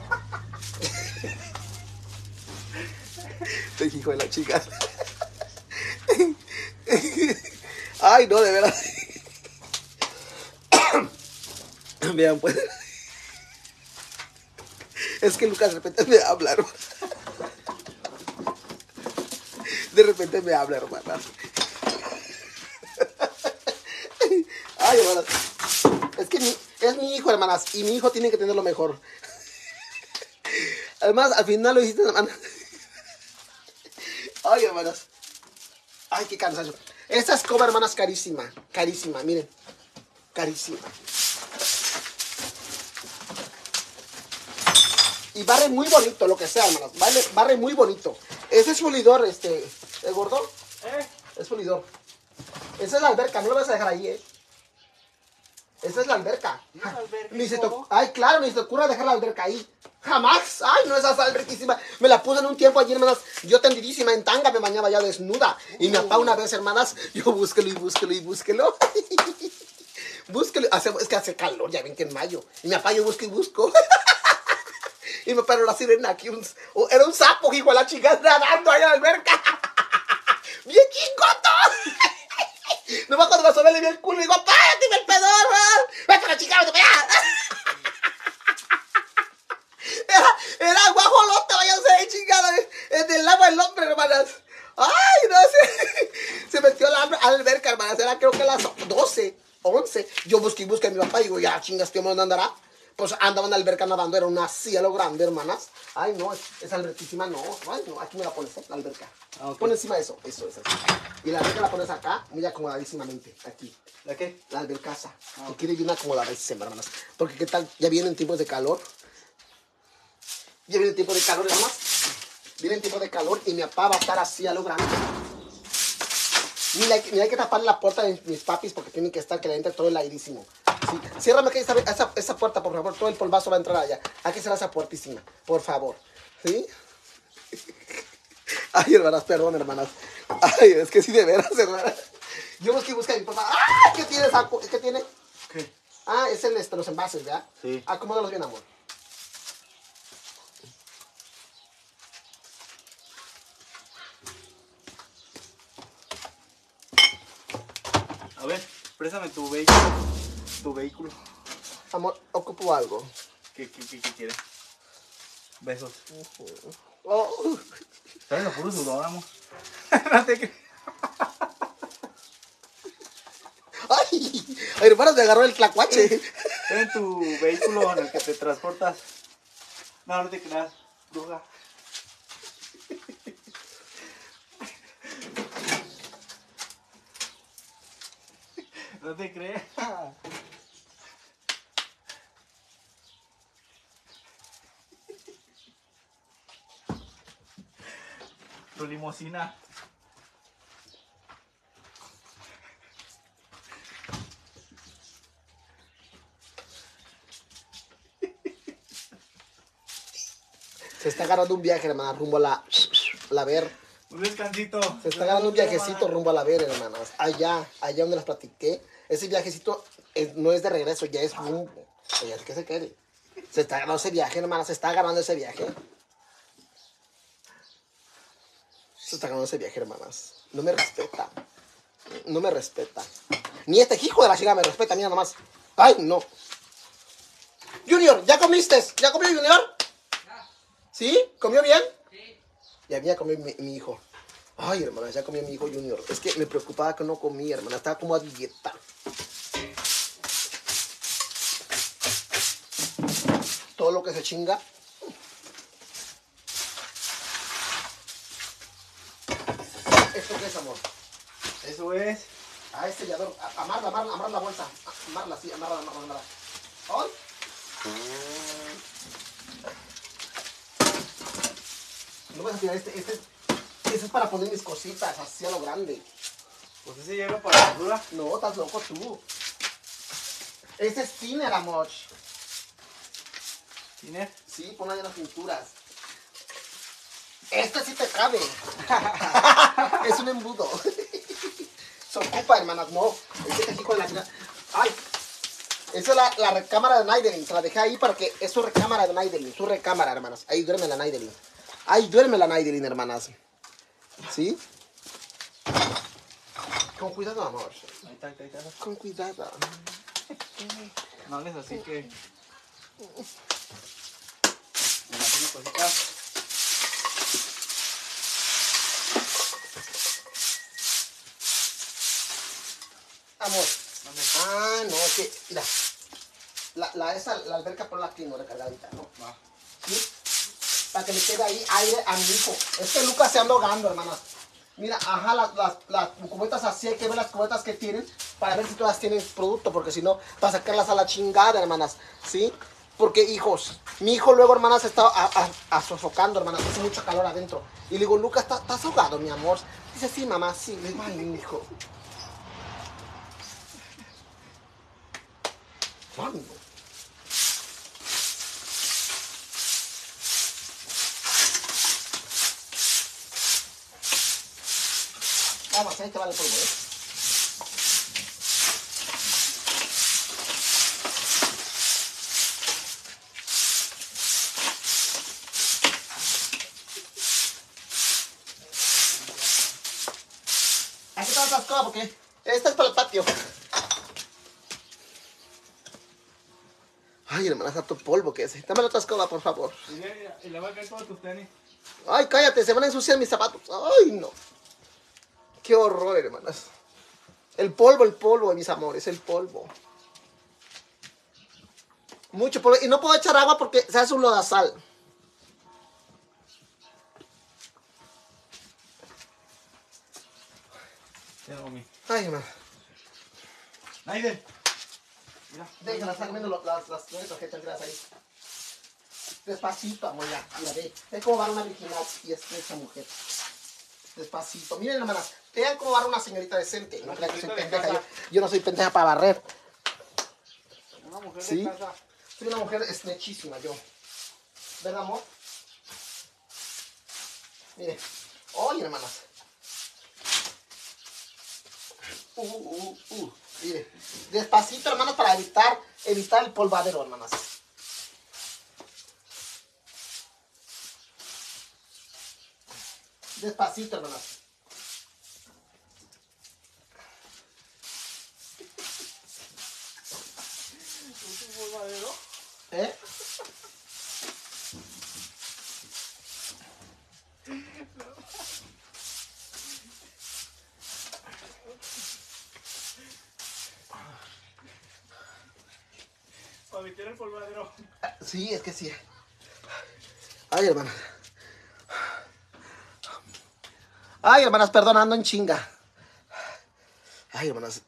Te hijo de la chica. Ay, no, de verdad. Vean, pues. Es que Lucas de repente me habla, hermano. De repente me habla, hermana. Ay, hermanas. Es que es mi hijo, hermanas. Y mi hijo tiene que tener lo mejor. Además, al final lo hiciste, hermanas. Ay, hermanas. Ay, qué cansancio. Esta escoba, hermanas, carísima. Carísima, miren. Carísima. Y barre muy bonito, lo que sea, hermanas. Barre muy bonito. Ese es fulidor, ¿el gordo? Es fulidor. Esa es la alberca, no lo vas a dejar ahí, Esa es la alberca. Ay, claro, ni se te ocurra dejar la alberca ahí. Jamás. Ay, no, esa es alberquísima. Me la puse en un tiempo allí, hermanas. Yo tendidísima en tanga, me bañaba ya desnuda. Y mi papá una vez, hermanas, yo búsquelo y búsquelo y búsquelo. Búsquelo. Es que hace calor, ya ven que en mayo. Y mi papá yo busco y busco. Y me paró la sirena aquí. Era un sapo, hijo de la chica, nadando allá en la alberca. ¡Bien chingoto! No me acuerdo cuando me le vi el culo y digo, ¡párate, el pedor! ¡Vete a la chica, vete para allá! Era guajolote, váyanse de chingada. En el agua el hombre, hermanas. ¡Ay, no sé! Se metió a la alberca, hermanas. Era creo que a las 12, 11. Yo busqué y busqué a mi papá y digo, ya, chingas, ¿qué dónde andará? Pues andaba en la alberca nadando, era una cielo grande, hermanas. Ay, no, esa alberquísima no. Ay, no, aquí me la pones, la alberca. Okay. Pon encima eso, eso. Y la alberca la pones acá, muy acomodadísimamente, aquí. ¿La qué? La albercaza. Que quede bien acomodadísima, hermanas. Porque qué tal, ya vienen tiempos de calor. Ya viene tiempo de calor, hermanas. Viene tiempo de calor y mi papá va a estar así a lo grande. Mira, hay que tapar la puerta de mis papis porque tienen que estar que le entre todo el airísimo. Sí. Ciérrame que esa puerta, por favor. Todo el polvazo va a entrar allá. Hay que cerrar esa puertísima, por favor. ¿Sí? Ay, hermanas, perdón, hermanas. Ay, es que sí, de veras, hermanas. Yo busqué a mi papá. ¡Ah! ¿Qué tiene esa? ¿Qué tiene? ¿Qué? Ah, es los envases, ¿verdad? Sí. Acomódalos bien, amor. A ver, préstame tu vehículo. Tu vehículo. Amor, ocupo algo. ¿Qué quieres? Besos. Oh. ¿Sabes lo puro sudor, amor? No te creas. Ay, hermanos, me agarró el tlacuache. En tu vehículo en el que te transportas. No, no te creas, bruja. No te creas. Tu limusina. Se está agarrando un viaje, hermana, rumbo a la ver. Un descansito. Se está agarrando un viajecito rumbo a la ver, hermanas. Allá donde las platiqué. Ese viajecito no es de regreso, ya es rumbo. Ya es que se quede. Se está agarrando ese viaje, hermana. Se está agarrando ese viaje. Se está agarrando ese viaje, hermanas. No me respeta. No me respeta. Ni este hijo de la chica me respeta, mira nomás. Ay, no. Junior, ¿ya comiste? ¿Ya comió Junior? ¿Sí? ¿Comió bien? Sí. Ya comió mi hijo. Ay, hermana, ya comió mi hijo Junior. Es que me preocupaba que no comía, hermana. Estaba como a dieta. Todo lo que se chinga. ¿Esto qué es, amor? Eso es. Ah, es sellador. Amarra la bolsa. Amarla, sí, amarra. Ay. No vas a tirar este es para poner mis cositas así a lo grande. Pues ese llega para la altura. No, estás loco tú. Ese es thinner, amor. ¿Tiner? Sí, pon ahí en las pinturas. Este sí te cabe. Es un embudo. Se ocupa, hermanas, no. Este aquí con la... Ay. Esa es la recámara de Naidelin. Se la dejé ahí para que... Es su recámara de Naidelin. Su recámara, hermanas. Ahí duerme la Naidelin. Ahí duerme la Naidelin, hermanas. ¿Sí? Con cuidado, amor. Ahí está. Con cuidado. No hables así que... Me imagino cositas. Amor. ¿Dónde? Ah, no, es que... Mira. La alberca por la clino recargadita, ¿no? Va. ¿Sí? Para que le quede ahí aire a mi hijo. Es que Lucas se anda ahogando, hermanas. Mira, ajá, las cubetas así, hay que ver las cubetas que tienen para ver si todas tienen producto, porque si no, para sacarlas a la chingada, hermanas, ¿sí? Porque, hijos, mi hijo luego, hermanas, está sofocando, hermanas, hace mucho calor adentro. Y le digo, Lucas, ¿estás ahogado, mi amor? Dice, sí, mamá, sí. Le digo, ay, mi hijo. Ay, no. Vamos, ahí te va el polvo, Aquí está otra escoba porque esta es para el patio. Ay, hermana, harto polvo que es. Dame la otra escoba, por favor. Y le va a caer todos tus tenis. Ay, cállate, se van a ensuciar mis zapatos. Ay, no. Qué horror, hermanas. El polvo, mis amores, el polvo. Mucho polvo. Y no puedo echar agua porque se hace un lodazal. Ay, hermano. Naiden. Mira. Déjala, están comiendo las tarjetas grasas ahí. Despacito, amor, ya. Mira, ve cómo va una virginal y estrecha mujer. Despacito. Miren, hermanas, vean cómo va una señorita decente. No crean que soy pendeja. Yo no soy pendeja para barrer. Una mujer ¿Sí? de casa. Soy una mujer estrechísima, yo. ¿Verdad, amor? Miren. Oye, hermanas. Mire, despacito, hermanas, para evitar el polvadero, hermanas. Despacito, hermanas. ¿Es un polvadero? ¿Eh? Para meter el polvadero. Sí, es que sí. Ay, hermanas. Ay, hermanas, perdón, ando en chinga. Ay, hermanas.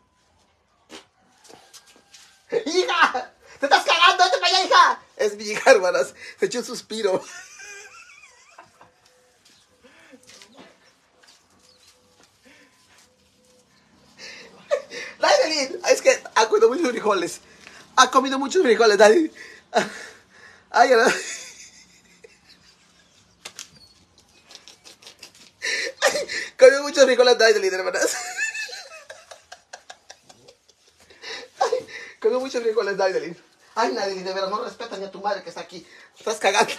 ¡Hija! ¡Te estás cagando! ¡Vete para allá, hija! Es mi hija, hermanas. Se echó un suspiro. Naidelin, es que ha comido muchos frijoles. Ha comido muchos frijoles, Naidelin. Ay, hermanas. Comió muchos frijoles, Naidelin, hermanas. Ay, comió muchos frijoles, Naidelin. Ay, Naidelin, de veras, no respetan ni a tu madre que está aquí. Estás cagando.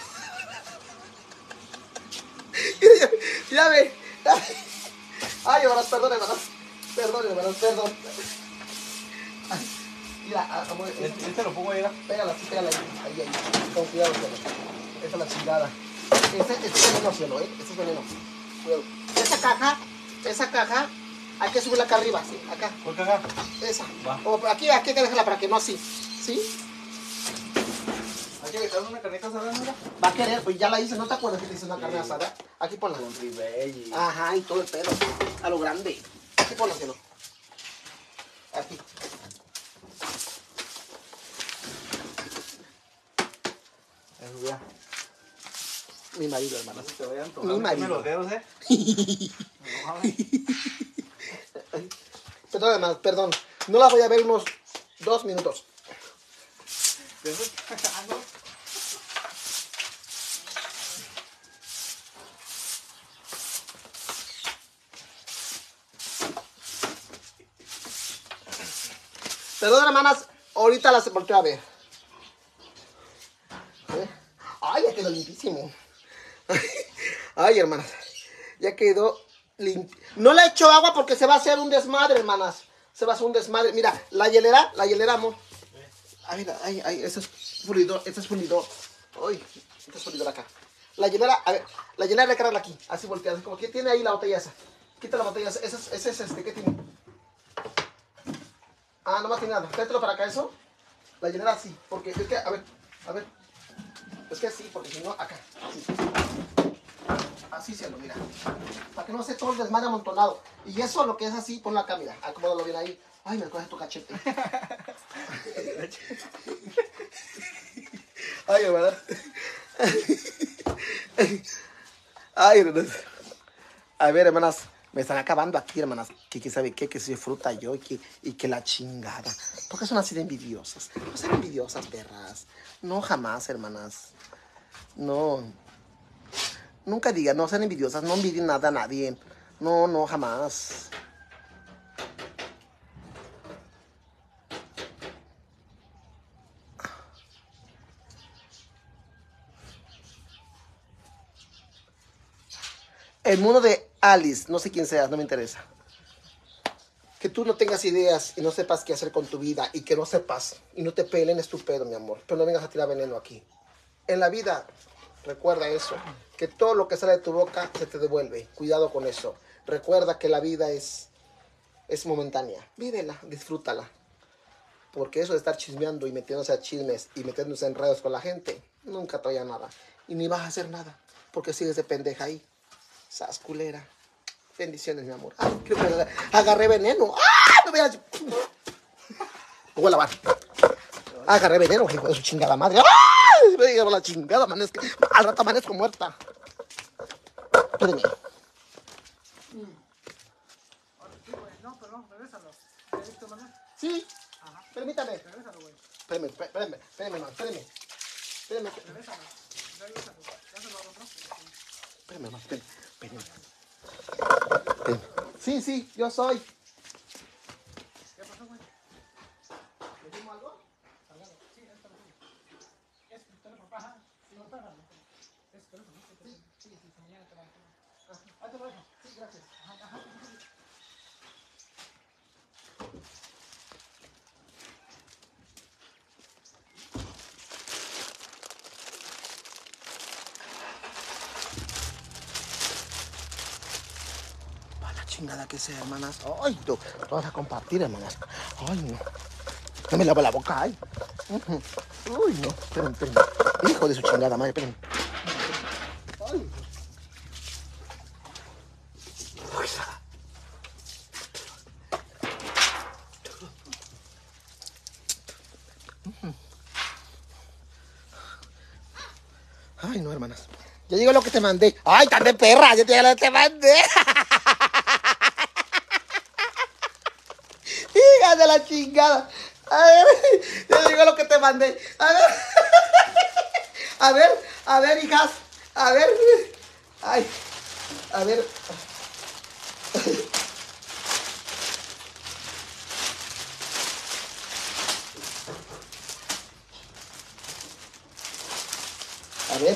Mira, ya ve. Ay, hermanas, perdón, hermanas. Perdón, hermanas, perdón. Ay, mira, amor. Este lo pongo ahí, ¿no? Pégala, sí, pégala ahí. Ahí. Con cuidado, cielo. Esa es la chingada. Este es veneno, cielo, Este es veneno. Cuidado. Esa caja, hay que subirla acá arriba, sí, acá. ¿Por qué acá? Esa. Va. O aquí hay que dejarla para que no así. ¿Sí? Hay que dejar una carnita asada, mira. Va a querer, pues ya la hice, ¿no te acuerdas que te hice una carne asada? Aquí ponla. Con ribeye y... Ajá, y todo el pedo. A lo grande. Aquí ponla, cielo. Aquí. Ya. Mi marido, hermanas. No te vayan a Mi marido. los dedos, No, mames. Perdón, hermanas, perdón. No la voy a ver unos 2 minutos. Ah, no. Perdón, hermanas, ahorita las volteo a ver. Ay, ya quedó limpísimo. Ay, hermanas, ya quedó limpio. No le echo agua porque se va a hacer un desmadre, hermanas. Se va a hacer un desmadre. Mira, la hielera, amor. Ay, ay, ese es pulidor, Ay, este es pulidor acá. La hielera, a ver, la hielera hay que agarrarla aquí, así volteada, como que tiene ahí la botella esa. Quita la botella esa, ese es ¿qué tiene? Ah, no más tiene nada. Tráetelo para acá eso. La hielera así, porque es que, a ver. Es que así, porque si no, acá. Así se lo mira. Para que no se todo el desmadre amontonado. Y eso lo que es así, ponlo acá, mira. Acomódalo bien ahí. Ay, me coge tu cachete. Ay, ¿verdad? Ay, hermanas. A ver, hermanas. Me están acabando aquí, hermanas. Que sabe qué, que soy fruta yo y que la chingada. ¿Por qué son así de envidiosas? No sean envidiosas, perras. No, jamás, hermanas. No. Nunca digan, no sean envidiosas. No envidien nada a nadie. No, jamás. El mundo de Alice, no sé quién seas, no me interesa. Que tú no tengas ideas y no sepas qué hacer con tu vida y que no sepas y no te pelen es tu pedo, mi amor. Pero no vengas a tirar veneno aquí. En la vida, recuerda eso, que todo lo que sale de tu boca se te devuelve. Cuidado con eso. Recuerda que la vida es momentánea. Vívela, disfrútala. Porque eso de estar chismeando y metiéndose a chismes y metiéndose en enredos con la gente, nunca trae nada. Y ni vas a hacer nada, porque sigues de pendeja ahí. Sas culera. Bendiciones, mi amor. Ay, creo que agarré veneno. ¡Ah! No veas. Me voy a lavar. Agarré veneno, hijo de su chingada madre. ¡Ay! Me llevo la chingada, amanezco. Al rato amanezco muerta. Espérenme. No, perdón, regrésalo. ¿Listo, Manuel? Sí, Ajá. permítame. Regrésalo, güey. Espérame, hermano, espérame. Regrésalo. Dáselo a otro. Espérame, hermano, espérame. Sí, yo soy. ¿Qué pasó, güey? ¿Le dimos algo? Sí, esto lo tuyo. Es tu teléfono. Ajá. No, espérame. Es tu teléfono. Sí, mañana te va a dejar. Ahí te lo dejo. Sí, gracias. Ajá. Para la chingada que sea, hermanas. Ay, tú vas a compartir, hermanas. Ay, no. No me lavo la boca, ay. Uy, no. Espérenme. Hijo de su chingada madre, espérenme. Ay. Ay, no, hermanas. Ya llegó lo que te mandé. Ay, tan de perra, ya llegó lo que te mandé. Hija de la chingada. A ver, ya llegó lo que te mandé. A ver, hijas. A ver. Ay, a ver. A ver.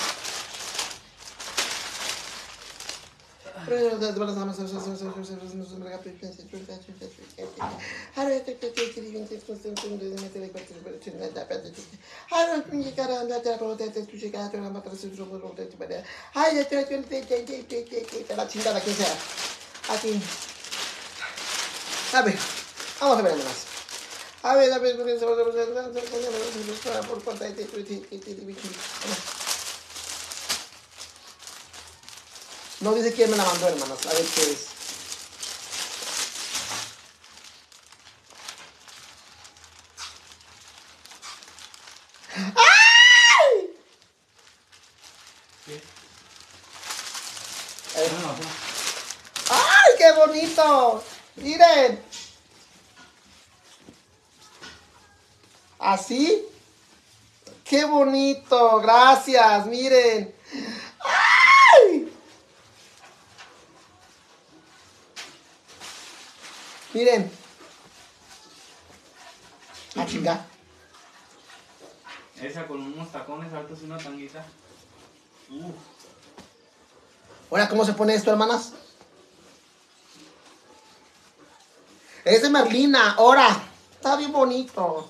La chingada, quien sea. Aquí. A ver, vamos a ver más. A ver, por cuenta de no dice quién me la mandó, hermanas. A ver qué es. ¡Ay! miren. Así. Qué bonito, gracias, miren. ¡Ay! Miren. Ah, chinga. Esa con unos tacones altos y una tanguita. Ahora, ¿cómo se pone esto, hermanas? Es de Merlina, ahora. Está bien bonito.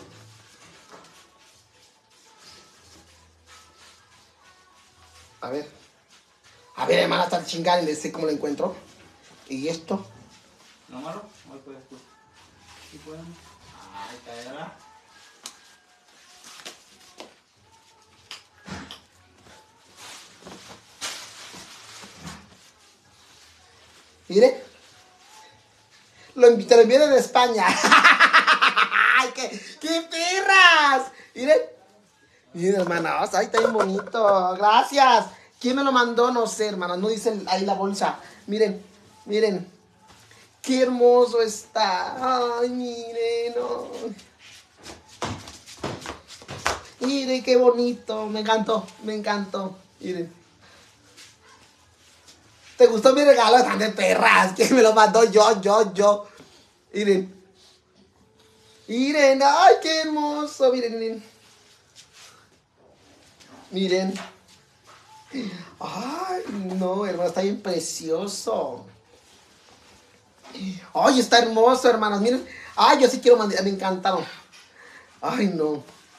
A ver. A ver, hermana, está chingada y le sé cómo lo encuentro. ¿Y esto? ¿No amarro? Ahí puedes tú. ¿Sí pueden? Ahí está, ¿verdad? Mire. Lo envié desde España. ¡Ay, qué perras! Mire. Miren, hermanas. Ay, está bien bonito. Gracias. ¿Quién me lo mandó? No sé, hermanas. No dice ahí la bolsa. Miren, miren. Qué hermoso está. Ay, miren. Oh. Miren, qué bonito. Me encantó, me encantó. Miren. ¿Te gustó mi regalo? Están de perras. ¿Quién me lo mandó? Yo. Miren. Miren. Ay, qué hermoso. Miren, miren. Miren. Ay, no, hermano, está bien precioso. Ay, está hermoso, hermanos. Miren. Ay, yo sí quiero mandar. Me encantaron. Ay, no.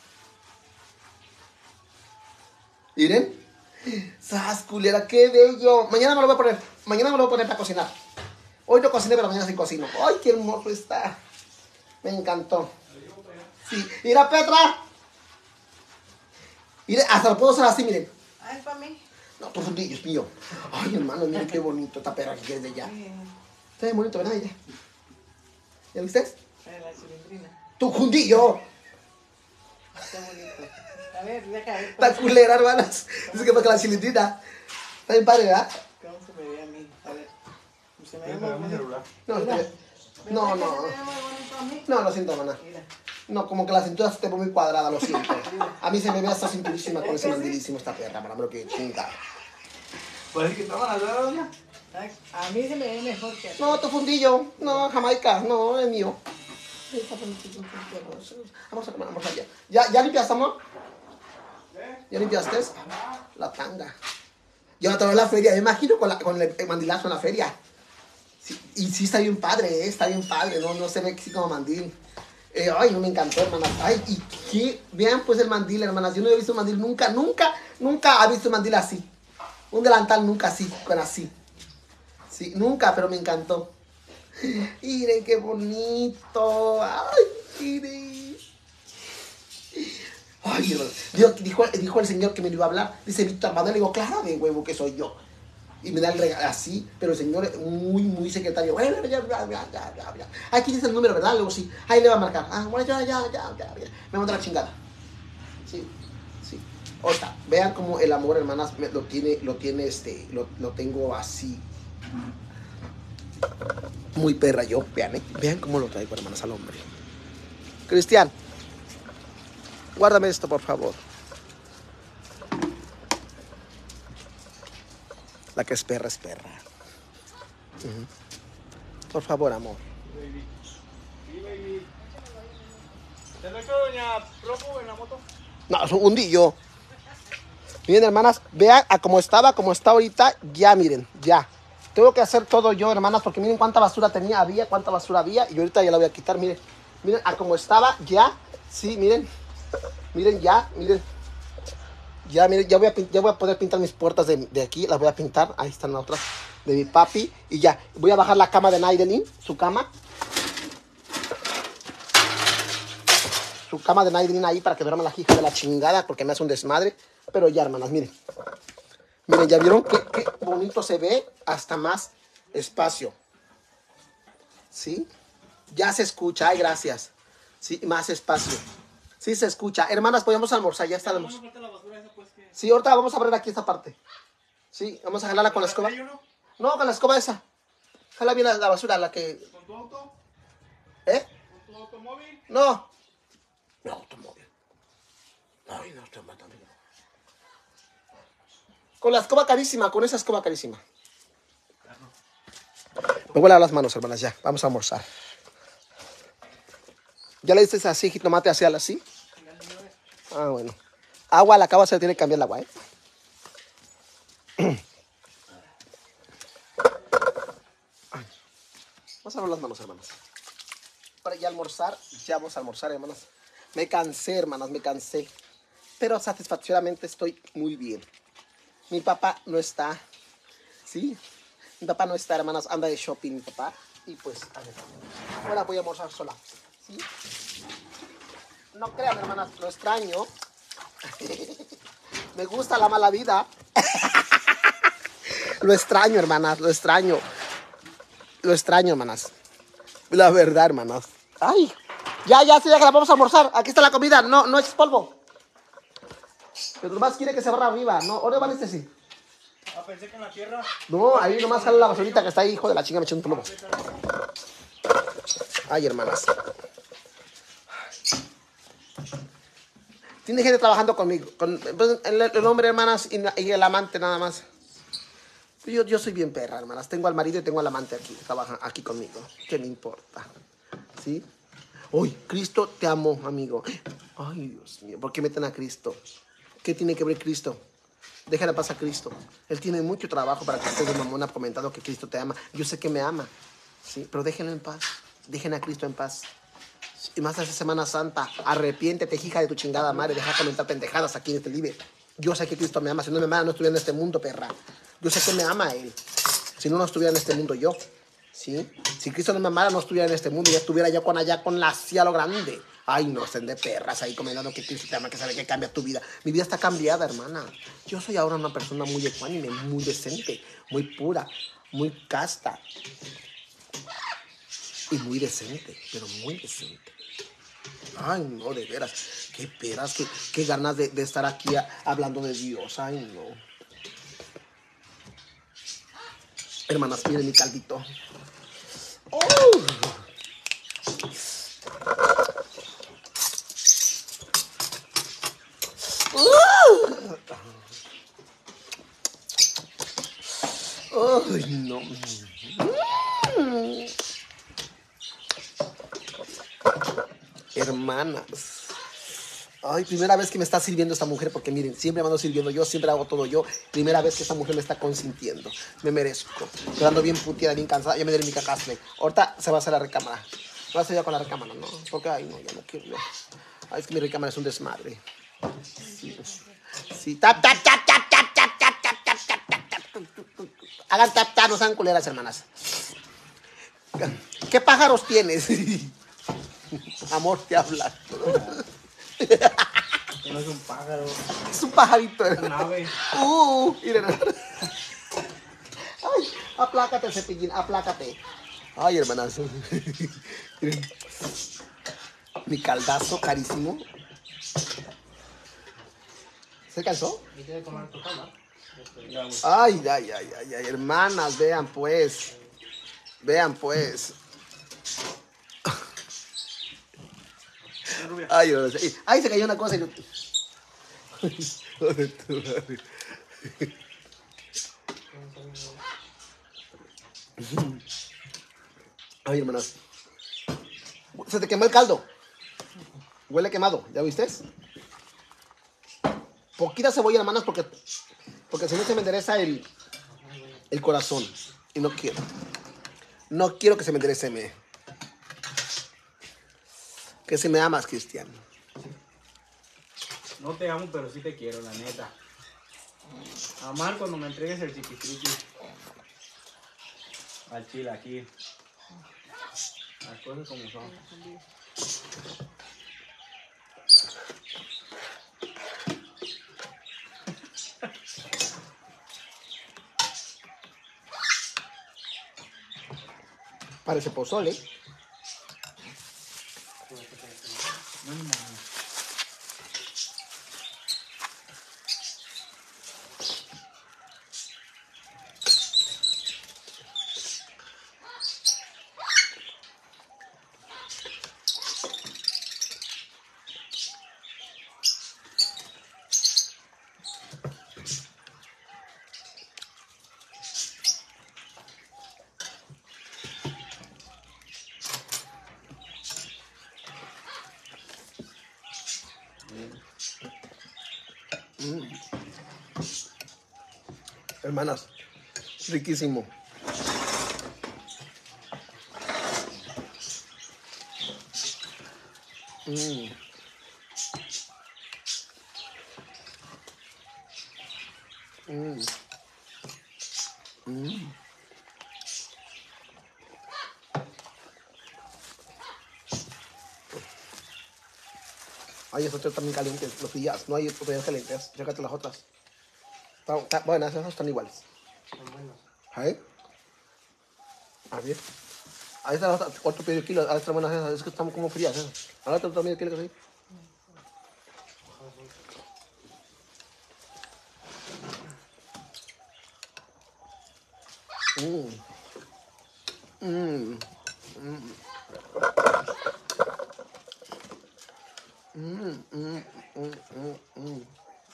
Miren. ¡Sas, culera! ¡Qué bello! Mañana me lo voy a poner. Mañana me lo voy a poner para cocinar. Hoy no cociné, pero mañana sí cocino. ¡Ay, qué hermoso está! Me encantó. Sí. Mira, Petra. Miren, hasta lo puedo usar así, miren. Ay, para mí. No, tu fundillo es mío. Ay, hermano, miren qué bonito esta perra que es de allá. Está bien bonito, ¿verdad? ¿Ya viste? La cilindrina. ¡Tu fundillo! Está bonito. A ver, deja ver. Está culera, hermanas. Dice que para la cilindrina. Está bien padre, ¿verdad? ¿Cómo se me ve a mí? A ver. Se me ve Ven, muy mi bonito. celular. No, Mira. no, ¿Verdad que no. se me ve muy bonito a mí? No, lo siento, hermana. Mira. No, como que la cintura se te ve muy cuadrada, lo siento. A mí se me ve hasta cinturísima con ese mandilísimo esta perra, para lo que chinga. Parece que estaban al lado ya. Ay, a mí se me ve mejor que a ti. No, tu fundillo. No, Jamaica. No, es mío. Vamos a comer, vamos allá. ¿Ya limpiaste, amor? ¿Ya limpiaste? La tanga. Yo otra vez la feria, me imagino con el mandilazo en la feria. Sí, y sí está bien padre, está bien padre, no se ve así como mandil. Ay, no me encantó, hermanas. Ay, y qué, vean pues el mandil, hermanas. Yo no he visto un mandil nunca he visto un mandil así. Un delantal nunca así, con así. Sí, nunca, pero me encantó. Miren qué bonito. Ay, miren. Ay, Dios, dijo el Señor que me lo iba a hablar. Dice Víctor Manuel, le digo, claro, de huevo que soy yo. Y me da el regalo así, pero el Señor es muy secretario. Bueno, ya. Aquí dice el número, ¿verdad? Luego sí, ahí le va a marcar. Ah, bueno, ya. Me manda la chingada. Sí. Ahorita, vean cómo el amor, hermanas, lo tengo así. Muy perra yo, vean cómo lo traigo, hermanas, al hombre. Cristian, guárdame esto, por favor. La que es perra es perra. Por favor, amor. Sí, baby. ¿Te lo he hecho doña Profu en la moto? No, es un hundillo. Miren, hermanas, vean a cómo está ahorita. Ya, miren, ya. Tengo que hacer todo yo, hermanas, porque miren cuánta basura cuánta basura había. Y ahorita ya la voy a quitar, miren. Miren a cómo estaba, ya. Sí, miren. Miren, ya, miren. Ya, miren, ya voy a poder pintar mis puertas de aquí. Las voy a pintar. Ahí están las otras de mi papi. Y ya, voy a bajar la cama de Naidelin, su cama. Su cama de Naidelin ahí para que duerma la hija de la chingada, porque me hace un desmadre. Pero ya, hermanas, miren. Miren, ¿ya vieron qué bonito se ve? Hasta más espacio. ¿Sí? Ya se escucha, ay, gracias. Sí, más espacio. Sí se escucha. Hermanas, podemos almorzar, ya estaremos. Sí, ahorita vamos a abrir aquí esta parte. Sí, vamos a jalarla con la escoba. No, con la escoba esa. Jala bien la basura, la que... ¿Con tu auto? ¿Eh? ¿Con tu automóvil? No. No, automóvil. Ay, no, estoy matando. Con la escoba carísima, con esa escoba carísima. Me voy a lavar las manos, hermanas, ya. Vamos a almorzar. ¿Ya le diste así, jitomate, así? Ah, bueno. Agua, la cava se tiene que cambiar el agua, ¿eh? Vamos a lavar las manos, hermanas. Para ya almorzar, ya vamos a almorzar, hermanas. Me cansé, hermanas, me cansé. Pero satisfactoriamente estoy muy bien. Mi papá no está, ¿sí? Mi papá no está, hermanas, anda de shopping, mi papá. Y pues, a ver, ahora voy a almorzar sola, ¿sí? No crean, hermanas, lo extraño. Me gusta la mala vida. Lo extraño, hermanas, lo extraño. Lo extraño, hermanas. La verdad, hermanas. Ay, ya, que la vamos a almorzar. Aquí está la comida, no es polvo. Pero nomás quiere que se barra arriba, ¿no? ¿O no van este sí? Ah, pensé que en la tierra. No, ahí nomás jala la basurita que está ahí, hijo de la chinga, me echó un polvo. Ay, hermanas. Tiene gente trabajando conmigo. Pues, el hombre, hermanas, y el amante nada más. Yo soy bien perra, hermanas. Tengo al marido y tengo al amante aquí. Trabaja aquí conmigo. ¿Qué me importa? ¿Sí? Uy, Cristo te amo, amigo. Ay, Dios mío. ¿Por qué meten a Cristo? ¿Qué tiene que ver Cristo? Déjale pasar a Cristo. Él tiene mucho trabajo para que usted de mamón ha comentado que Cristo te ama. Yo sé que me ama. Sí, pero déjenlo en paz. Dejen a Cristo en paz. Y más esta Semana Santa, arrepiéntete, hija de tu chingada madre, deja de comentar pendejadas aquí en este live. Yo sé que Cristo me ama, si no me amara no estuviera en este mundo, perra. Yo sé que me ama Él, si no, no estuviera en este mundo yo, ¿sí? Si Cristo no me amara no estuviera en este mundo, ya estuviera allá con la cielo grande. Ay, no, estén de perras ahí comentando que Cristo te ama, que sabe que cambia tu vida. Mi vida está cambiada, hermana. Yo soy ahora una persona muy ecuánime, muy decente, muy pura, muy casta. Y muy decente, pero muy decente. Ay, no, de veras. Qué peras, qué ganas de estar aquí hablando de Dios. Ay, no. Hermanas, miren mi caldito. ¡Oh! Ay, no. Hermanas. Ay, primera vez que me está sirviendo esta mujer, porque miren, siempre me ando sirviendo yo, siempre hago todo yo. Primera vez que esta mujer me está consintiendo. Me merezco. Yo ando bien puteada, bien cansada, ya me duele mi cacasle. Ahorita se va a hacer la recámara. No estoy ya con la recámara, ¿no? Porque, ay, no, ya no quiero. No. Ay, es que mi recámara es un desmadre. Sí. Sí. Tap, tap, tap, tap, tap, tap, tap, tap, tap, tap, tap, tap. Hagan tap, tap, no sean culeras, hermanas. ¿Qué pájaros tienes? Amor, te habla. Que no es un pájaro. Es un pajarito. Es un ave. Miren. Ay, aplácate, Cepillín, aplácate. Ay, hermanas. Miren. Mi caldazo carísimo. ¿Se cansó? ¿Y quieres tomar tu cola? Ay, ay, ay, ay, ay, hermanas, vean pues. Vean pues. Ay, ay, se cayó una cosa y yo... Ay, hermanas. Se te quemó el caldo. Huele quemado, ¿ya viste? Poquita cebolla, hermanas, porque si no se me endereza el corazón. Y no quiero. No quiero que se me enderece. Que si me amas, Cristian. No te amo, pero sí te quiero, la neta. Amar cuando me entregues el chiquitriqui. Al chile, aquí. Las cosas como son. Parece pozole. Hermanas, riquísimo. Mm. Mm. Mm. Ay, esos otros también calientes, los pillas. No hay tortillas calientes. Chécate las otras. Bueno, esas están iguales. Son buenos. ¿Ahí? A ver. Ahí están las otro medio kilo. Ahí están buenas esas. Es que están como frías esas. Ahora otro medio kilo que sí. Mm. Mm. Mm. Mm. Mm. Mm. Mm.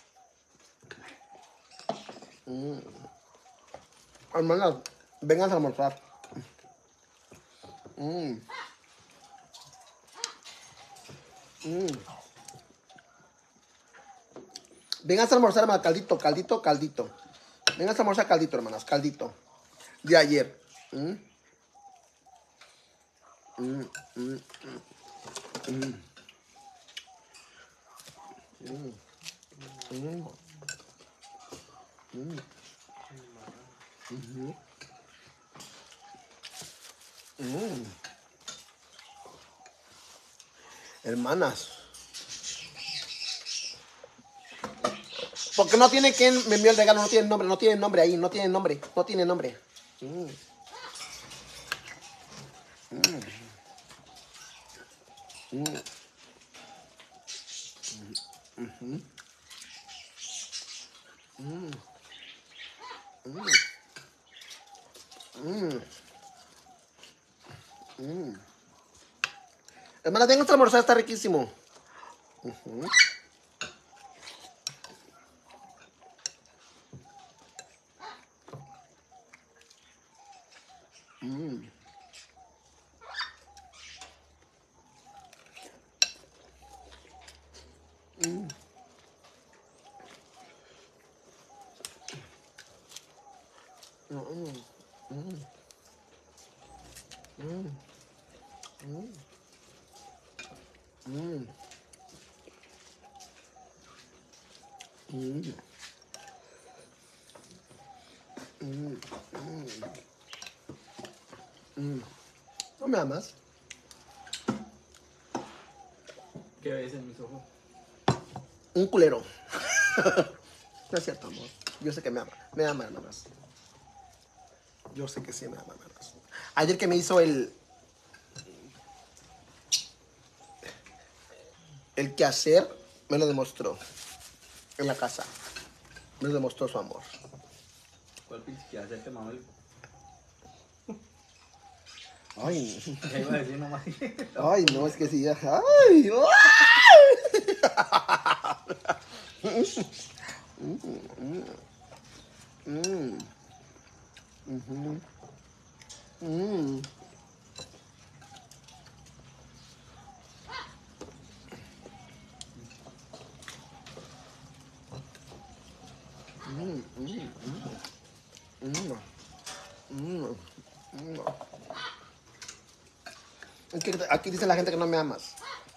Mm. Hermanas, vengan a almorzar. Mm. Mm. Vengan a almorzar, hermanas. Caldito, caldito, caldito. Vengan a almorzar caldito, hermanas. Caldito. De ayer. Mm. Mm. Mm. Mm. Mm. Mm. Mm. Mm. Mm. Hermanas. Porque no tiene quien me envió el regalo, no tiene nombre, no tiene nombre ahí, no tiene nombre, no tiene nombre. Mm. Mm. Mm. Mm. Mm. Mm. Mm. Mm. Hermana, tengo otra almorzar, está riquísimo. Ujú. Mm. Mm. Mm. Mm. Mm. Mm. Mm. Mm. Mm. Mm. ¿No me amas? ¿Qué ves en mis ojos? Un culero. No es cierto, amor. Yo sé que me ama. Me ama, hermanas. Yo sé que sí me ama, hermanas. Ayer que me hizo el quehacer, me lo demostró. En la casa. Me demostró su amor. ¿Cuál pinche que hacerte, mamá? Ay, Ya iba a decir nomás. ay, no, es que sí. Ay, ay. Mm, ujú, mm, mm, mm, mm, mm, mm. Es que aquí dice la gente que no me amas.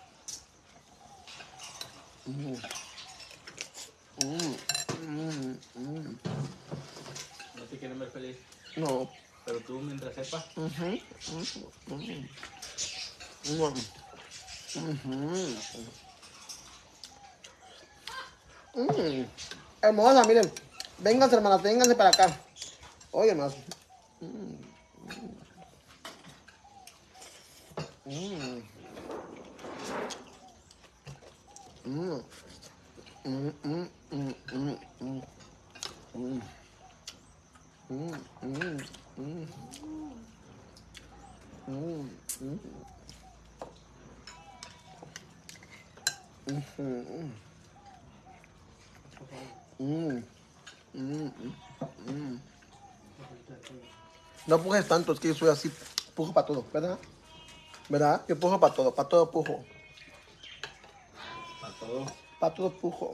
Mm, mm, mm, mm. No te quieren ver feliz. No. Pero tú, mientras sepas. Ujú, ujú, ujú, ujú. Mm. Hermosa, miren. Vénganse, hermanas, vénganse para acá. Oye, hermanas. Mm, mm, mm, mm, mm, mm, mm, mm, mm, mm, mm, mm, mm, mm, mm, mm, mm. No pujes tanto, es que yo soy así, pujo para todo, ¿verdad? ¿Verdad? Yo pujo para todo pujo. Para todo. Pa' todo pujo.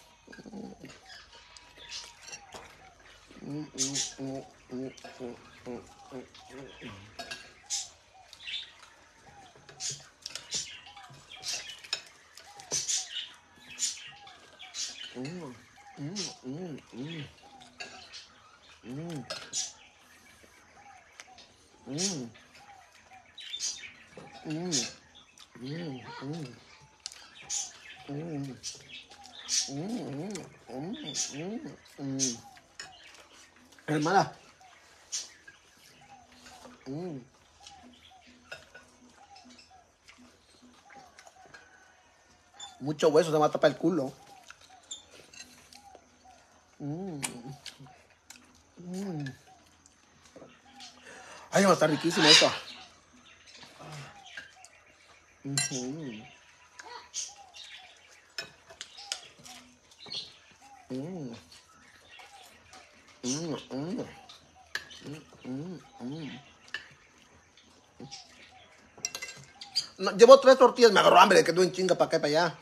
Hermana. Mucho hueso se va a tapar el culo. Ay, va a estar riquísimo esto. No, llevo 3 tortillas, me agarró hambre, que doy en chinga para acá y para allá.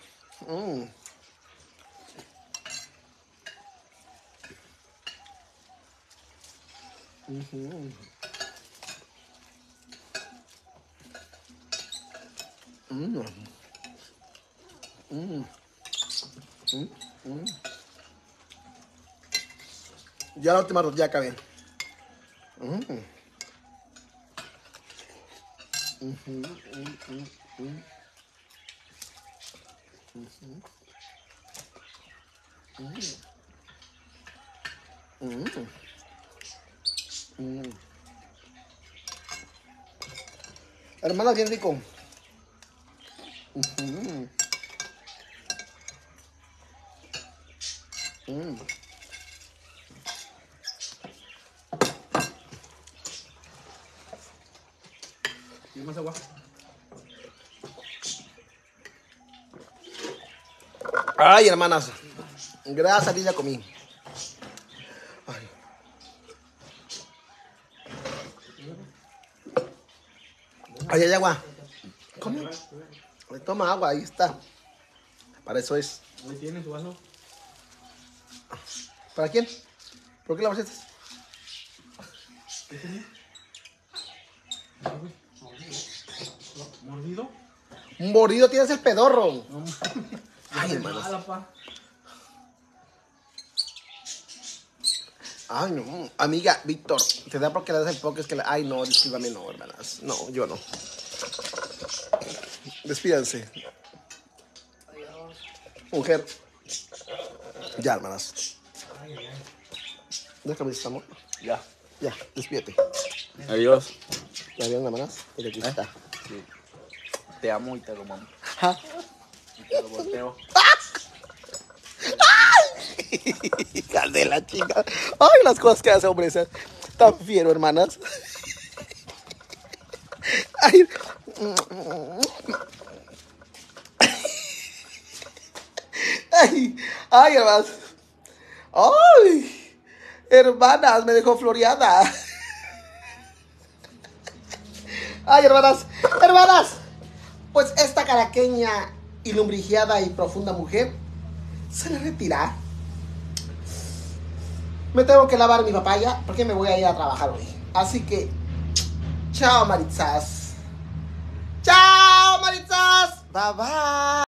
Ya la última tortilla acabé. Hermana, bien rico. ¿Y más agua? Ay, hermanas. Gracias a ti ya comí. Ay. Ay, hay agua. ¿Cómo? Toma agua, ahí está. Para eso es. Ahí tiene su vaso. ¿Para quién? ¿Por qué la vaciaste? ¿Mordido? Un mordido tienes el pedorro. No, Ay, hermanas. mala, pa. Ay, no. Amiga, Víctor, te da porque le das el poke, es que ay, no, discúlpame, no, hermanas. No, yo no. Despídanse. Adiós. Mujer. Ya, hermanas. Déjame decir, amor. Ya. Ya, despídete. Adiós. ¿Ya vieron, hermanas? Y aquí está. Sí. Te amo y te lo mamo. Ja. Y te lo volteo. Hija de la chica. Ay, las cosas que hace, hombre, esa. Tan fiero, hermanas. Ay. Ay, ay, hermanas. Ay, hermanas, me dejó floreada. Ay, hermanas, hermanas. Pues esta caraqueña y lumbrijeada y profunda mujer se le retira. Me tengo que lavar mi papaya porque me voy a ir a trabajar hoy. Así que, chao, Maritzas. Chao, Maritzas. Bye, bye.